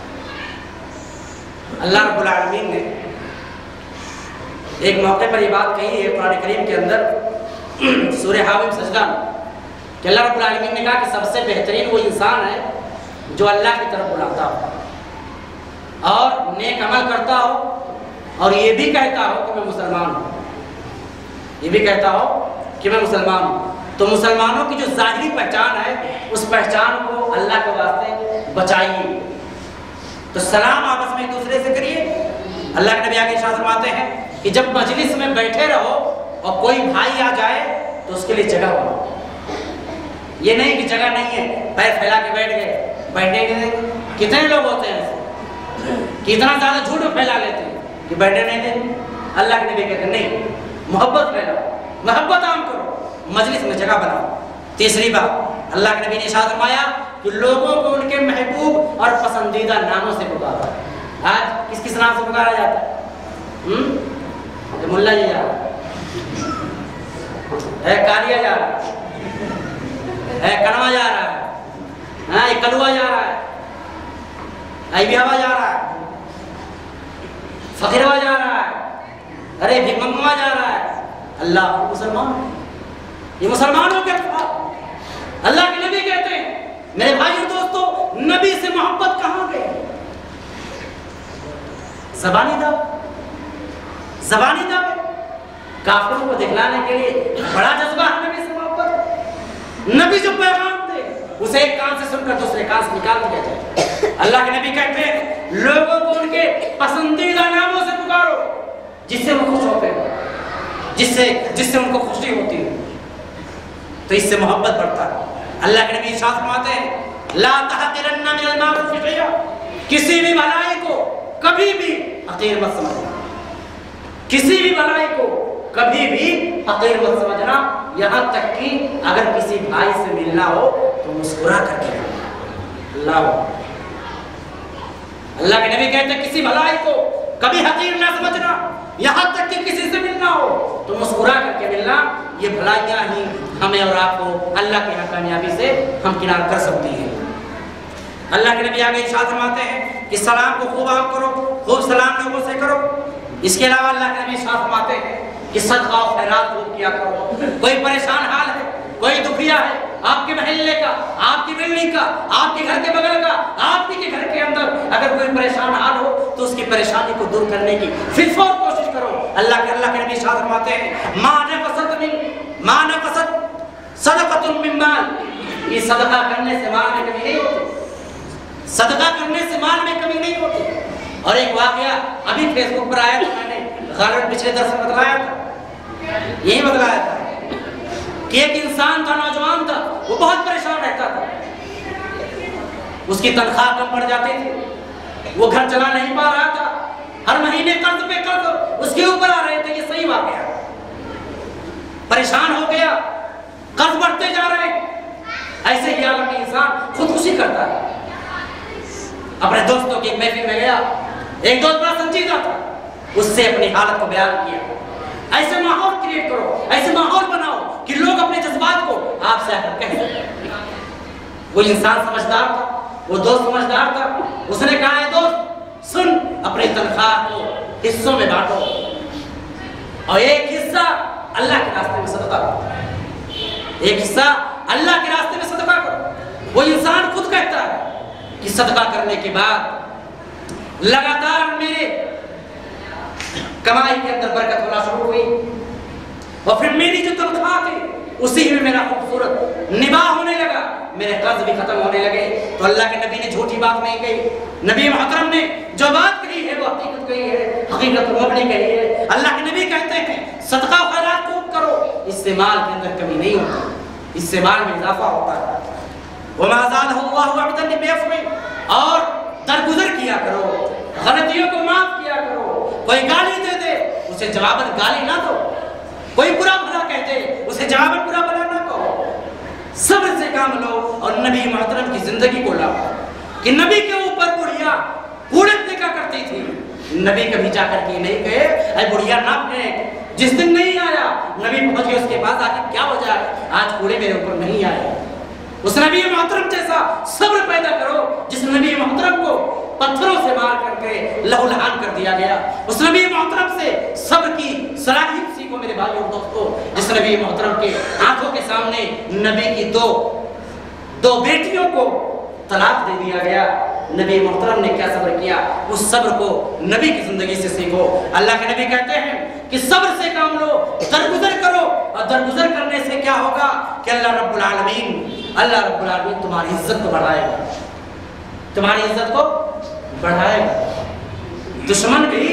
[SPEAKER 1] اللہ رب العالمین نے ایک موقع پر یہ بات کہی ہے قرآن کریم کے اندر سورہ حامیم سجدہ کہ اللہ رب العالمین نے کہا کہ سب سے بہترین وہ انسان ہے جو اللہ کی طرف بلاتا ہو اور نیک عمل کرتا ہو اور یہ بھی کہتا ہو کہ میں مسلمان ہوں، یہ بھی کہتا ہو کہ میں مسلمان ہوں۔ تو مسلمانوں کی جو ظاہری پہچان ہے اس پہچان کو اللہ کے واسطے بچائیے۔ تو سلام آپس میں ایک دوسرے سے کریے۔ اللہ کے نبی آگے ارشاد فرماتے ہیں کہ جب مجلس میں بیٹھے رہو اور کوئی بھائی آ جائے تو اس کے لیے جگہ بناؤ۔ یہ نہیں کہ جگہ نہیں ہے پیر پھیلا کے بیٹھ گئے، بیٹھنے کے لیے کتنے لوگ ہوتے ہیں ایسے کہ اتنا زیادہ جھوٹ پھیلا لیتے ہیں کہ بیٹھے نہیں دیں۔ اللہ کے نبی کہتے ہیں نہیں، محبت پھیلاؤ، محبت عام کرو، مجلس میں جگہ بناؤ۔ تیسری بات اللہ کے نبی نے ارشاد فرمایا کہ لوگوں کو ان کے محبوب اور پسندیدہ ناموں سے پکارو۔ آج کس کس نام سے پکارا جاتا ہے؟ ہم ملا جی جا رہا ہے، کالیا جا رہا ہے، کنوا جا رہا ہے، ہاں کلوا جا رہا ہے، ایبیاوا جا رہا ہے، فقیروا جا رہا ہے، ارے بھگمنگوا جا رہا ہے۔ اللہ مسلمان، یہ مسلمانوں کے خلاف اللہ کے نبی کہتے ہیں میرے بھائی اور دوستو، نبی سے محبت کہاں گئی؟ زبانی دعوت، زبانی دعوت، کافروں کو دکھلانے کے لیے بڑا جذبہ ہے نبی سے محبت۔ نبی جو پیغام دے اسے ایک کان سے سن کر دوسرے کان سے نکال دیا جائے۔ اللہ کے نبی کہتے ہیں لوگوں کو ان کے پسندیدہ ناموں سے پکارو جس سے وہ خوش ہوتے ہیں، جس سے جس سے ان کو خوشی ہوتی ہے، تو اس سے محبت بڑھتا ہے۔ اللہ کے نبی ارشاد فرماتے ہیں لا تحقرن من المعروف شیئا، کسی بھی بھلائی کو کبھی بھی حقیر مت سمجھنا، کسی بھی بھلائی کو کبھی بھی حقیر مت سمجھنا، یہاں تک کہ اگر کسی بھائی سے ملنا ہو تو مسکرا کر کے ملنا۔ اللہ اللہ کے نبی کہتے ہیں کسی بھلائی کو کبھی حقیر نہ سمجھنا، یہاں تک کہ کسی سے ملنا ہو تو مسکرا کر کے ملنا۔ یہ بھلائیاں ہی ہمیں اور آپ کو اللہ کی کامیابی سے ہمکنار کر سکتی ہیں۔ اللہ کے نبی آگے ارشاد فرماتے ہیں کہ سلام کو خوب عام کرو، خوب سلام لوگوں سے کرو۔ اس کے علاوہ اللہ کے نبی ارشاد فرماتے ہیں کہ صدقہ و خیرات خوب کیا کرو۔ کوئی پریشان حال ہے، کوئی دکھیا ہے، آپ کے محلے کا، آپ کی بلڈنگ کا، آپ کے گھر کے بغل کا، آپ کے گھر کے اندر اگر کوئی پریشان حال ہو تو اس کی پریشانی کو دور کرنے کی فی فور کوشش کرو۔ اللہ کے اللہ کے نبی ارشاد فرماتے ہیں ما نقصت من ما نقصت صدقۃ من مال، یہ صدقہ کرنے سے مال میں کمی نہیں ہوتی، صدقہ کرنے سے مال میں کمی نہیں ہوتی۔ اور ایک واقعہ ابھی فیس بک پر آیا تھا، میں نے غالباً پچھلے درس میں بتلایا تھا، یہی بتلایا تھا کہ ایک انسان تھا، نوجوان تھا، وہ بہت پریشان رہتا تھا، اس کی تنخواہ کم پڑ جاتی تھی، وہ گھر چلا نہیں پا رہا تھا، ہر مہینے قرض پہ قرض اس کے اوپر آ رہے تھے، یہ صحیح करीब आ गया, परेशान हो गया, कर्ज बढ़ते जा रहे हैं। ऐसे ही आलम में इंसान खुदकुशी करता है। अपने दोस्तों की एक महफिल में गया, एक दोस्त बड़ा संजीदा था, उससे अपनी हालत को बयान किया। ऐसे माहौल क्रिएट करो, ऐसे माहौल बनाओ कि लोग अपने जज्बात को आपसे आकर कह सकें। वो इंसान समझदार था, वो दोस्त समझदार था। उसने कहा, है दोस्त सुन, अपनी तनख्वाह को हिस्सों में बांटो और एक हिस्सा अल्लाह के रास्ते में सदका करो, एक हिस्सा अल्लाह के रास्ते में सदका करो। वो इंसान खुद कहता है कि सदका करने के बाद लगातार मेरे कमाई के अंदर बरकत होना शुरू हुई और फिर मेरी जो तनख्वाह थी उसी में मेरा खूबसूरत निबाह होने लगा, मेरे कर्ज भी खत्म होने लगे। तो अल्लाह के नबी ने झूठी बात नहीं कही। नबी मुहतरम ने जो बात कही है वो हकीकत कही है, हकीकत मबनी कही है। अल्लाह के नबी कहते हैं सदका खैरात खूब करो, इससे माल के अंदर कमी नहीं होती, इससे माल में इजाफा होता है। वमा ज़ादहुल्लाहु अबदन बिअफ़्विन, और दरगुजर किया करो, गलतियों को माफ किया करो। कोई गाली दे दे उसे जवाबन गाली ना दो, कोई बुरा भला कहते उसे जवाबन बुरा भला ना कहो। सब्र से काम लो और नबी मोहतरम की जिंदगी को लाओ कि नबी के ऊपर बुढ़िया कूड़े फेंका करती थी, नबी कभी जाकर के नहीं कहे अरे बुढ़िया ना फेंक। जिस दिन नहीं आया नबी पहुंच गए उसके पास, आखिर क्या वजह है आज कूड़े मेरे ऊपर नहीं आए। उस नबी मोहतरम जैसा सब्र पैदा करो जिस नबी मोहतरम को पत्थरों से मार करके लहूलहान कर दिया गया। उस नबी मोहतरम से सब्र की सलाहियत सीखो मेरे भाइयों और दोस्तों, जिस नबी मोहतरम के आंखों के सामने नबी की दो दो बेटियों को तलाक दे दिया गया। नबी मोहतरम ने क्या सब्र किया, उस सब्र को नबी की जिंदगी से सीखो। अल्लाह के नबी कहते हैं कि सब्र से काम लो, दरगुजर करो, और दरगुजर करने से क्या होगा कि अल्लाह रब्बुल आलमीन अल्लाह रब्बुल आलमीन तुम्हारी इज्जत को बढ़ाएगा, तुम्हारी इज्जत को बढ़ाएगा। दुश्मन भी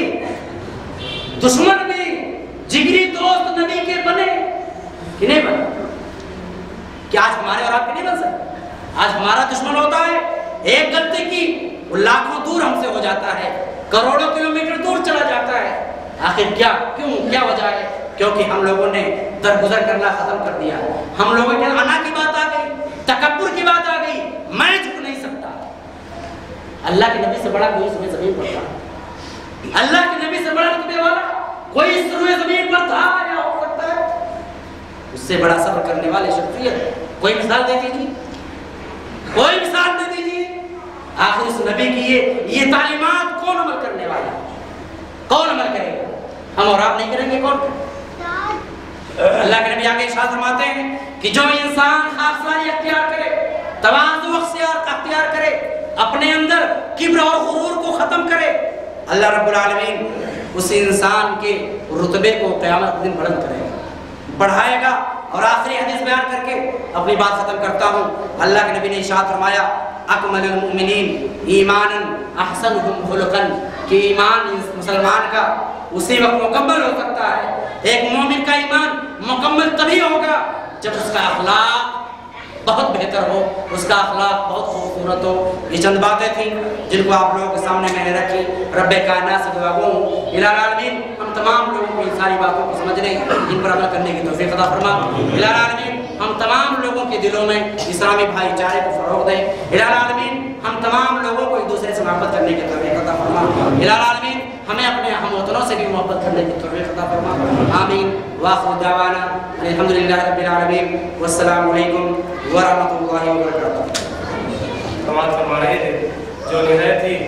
[SPEAKER 1] दुश्मन भी जिगरी दोस्त नबी के बने कि नहीं बने? क्या आज हमारे और आपके नहीं बन सकते? आज हमारा दुश्मन होता है, एक गलती की वो लाखों दूर हमसे हो जाता है, करोड़ों किलोमीटर दूर चला जाता है। आखिर क्या, क्यों, क्या वजह है? क्योंकि हम लोगों ने दरगुजर करना खत्म कर दिया। हम लोगों के अना की बात आ गई, तकब्बुर की बात आ गई, मैं झुक नहीं सकता। अल्लाह के नबी से बड़ा कोई सुबह जमीन पर था, अल्लाह के नबी से बड़ा रुतबे वाला कोई सुबह जमीन पर था या हो सकता है? उससे बड़ा सब्र करने वाले शख्सियत कोई मिसाल दे दीजिए, कोई मिसाल दे दीजिए। आखिर इस नबी की ये ये तालीमात कौन अमल करने वाला, कौन अमल करेगा? हम और आप नहीं करेंगे, कौन करेगा? अल्लाह के नबी आगे इरशाद फरमाते हैं कि जो इंसान खाकसारी अख्तियार करे, तवाज़ु अख्तियार करे, अपने अंदर किब्र और गुरूर को खत्म करे, अल्लाह रब्बुल आलमीन उस इंसान के रुतबे को क़यामत के दिन बुलंद करेगा, बढ़ाएगा। और आखिरी हदीस बयान करके अपनी बात खत्म करता हूँ। अल्लाह के नबी ने इरशाद फरमाया अकमलुल मुमिनीन ईमानन अहसनुहुम खुलुकन, कि ईमान मुसलमान का उसी वक्त मुकम्मल हो सकता है। एक मोमिन का ईमान मुकम्मल तभी होगा जब उसका अखलाक बहुत बेहतर हो, उसका अखलाक बहुत खूबसूरत हो। ये चंद बातें थी जिनको आप लोगों के सामने मैंने रखी। रब्बे कायनात से दुआ गो इलाही आलमीन हम तमाम लोगों को इन सारी बातों को समझने, इन पर अमल करने की तौफीक अता फरमा। इलाही आलमीन हम तमाम लोगों के दिलों में इस्लामी भाईचारे को फरोग दें। इलाही आलमीन हम तमाम लोगों को एक दूसरे से मोहब्बत करने की तौफीक अता फरमा। इलाही आलमीन हमें अपने हमवतनों से भी मोहब्बत करने की तौफीक अता फरमा। आमीन। वाखिर दावाना अल्हम्दुलिल्लाहि रब्बिल आलमीन वस्सलामु अलैकुम व रहमतुल्लाहि व बरकातहू।
[SPEAKER 2] समाज फरमा रहे थे जो निहायत ही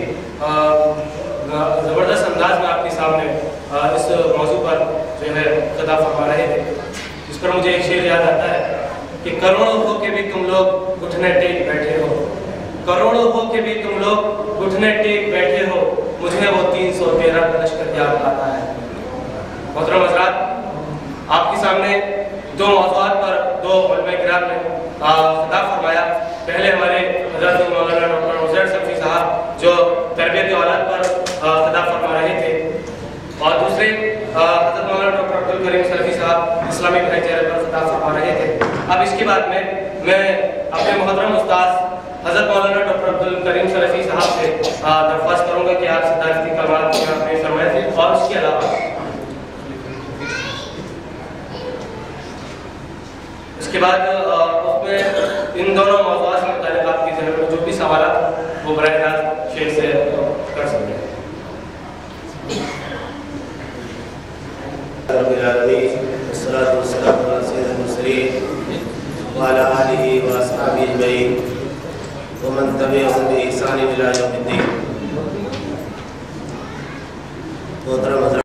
[SPEAKER 2] ज़बरदस्त अंदाज में आपके सामने इस मौजू पर जो है खिताब फरमा रहे थे। इस पर मुझे एक शेर याद आता है कि करोड़ों हो के भी तुम लोग घुटने टेक बैठे हो, करोड़ों हो के भी तुम लोग घुटने टेक बैठे हो, मुझे वो तीन सौ तेरह का लश्कर याद आता है। मोहतरम हज़रात, आपके सामने दो मौज़ूआत पर दो उलमा किराम ने खिताब फरमाया। पहले हमारे हज़रत मौलाना डॉक्टर उज़ैर शफ़ी साहब जो तरबियत औलाद पर खिताब फरमा रहे थे, और दूसरे हज़रत मौलाना डॉक्टर अब्दुल करीम सलफ़ी साहब इस्लामी भाईचारे पर खिताब फरमा रहे थे। अब इसके बाद में मैं अपने मोहतरम उस्ताद हज़रत मौलाना डॉक्टर अब्दुल करीम सलफ़ी साहब से दरख्वास्त करूँगा कि आप सदारती कलमात में फरमाएं थे। और इसके अलावा اس کے بعد اس میں ان دونوں موضوعات سے متعلق آپ کی ذہن میں جو بھی سوالات وہ براہ راست شیخ سے کر سکتے ہیں.
[SPEAKER 3] رب العالمین والصلاة والسلام علی سید المرسلین وعلی آلہ واصحابہ اجمعین ومن تبعهم بإحسان إلی یوم الدین. محترم حضرات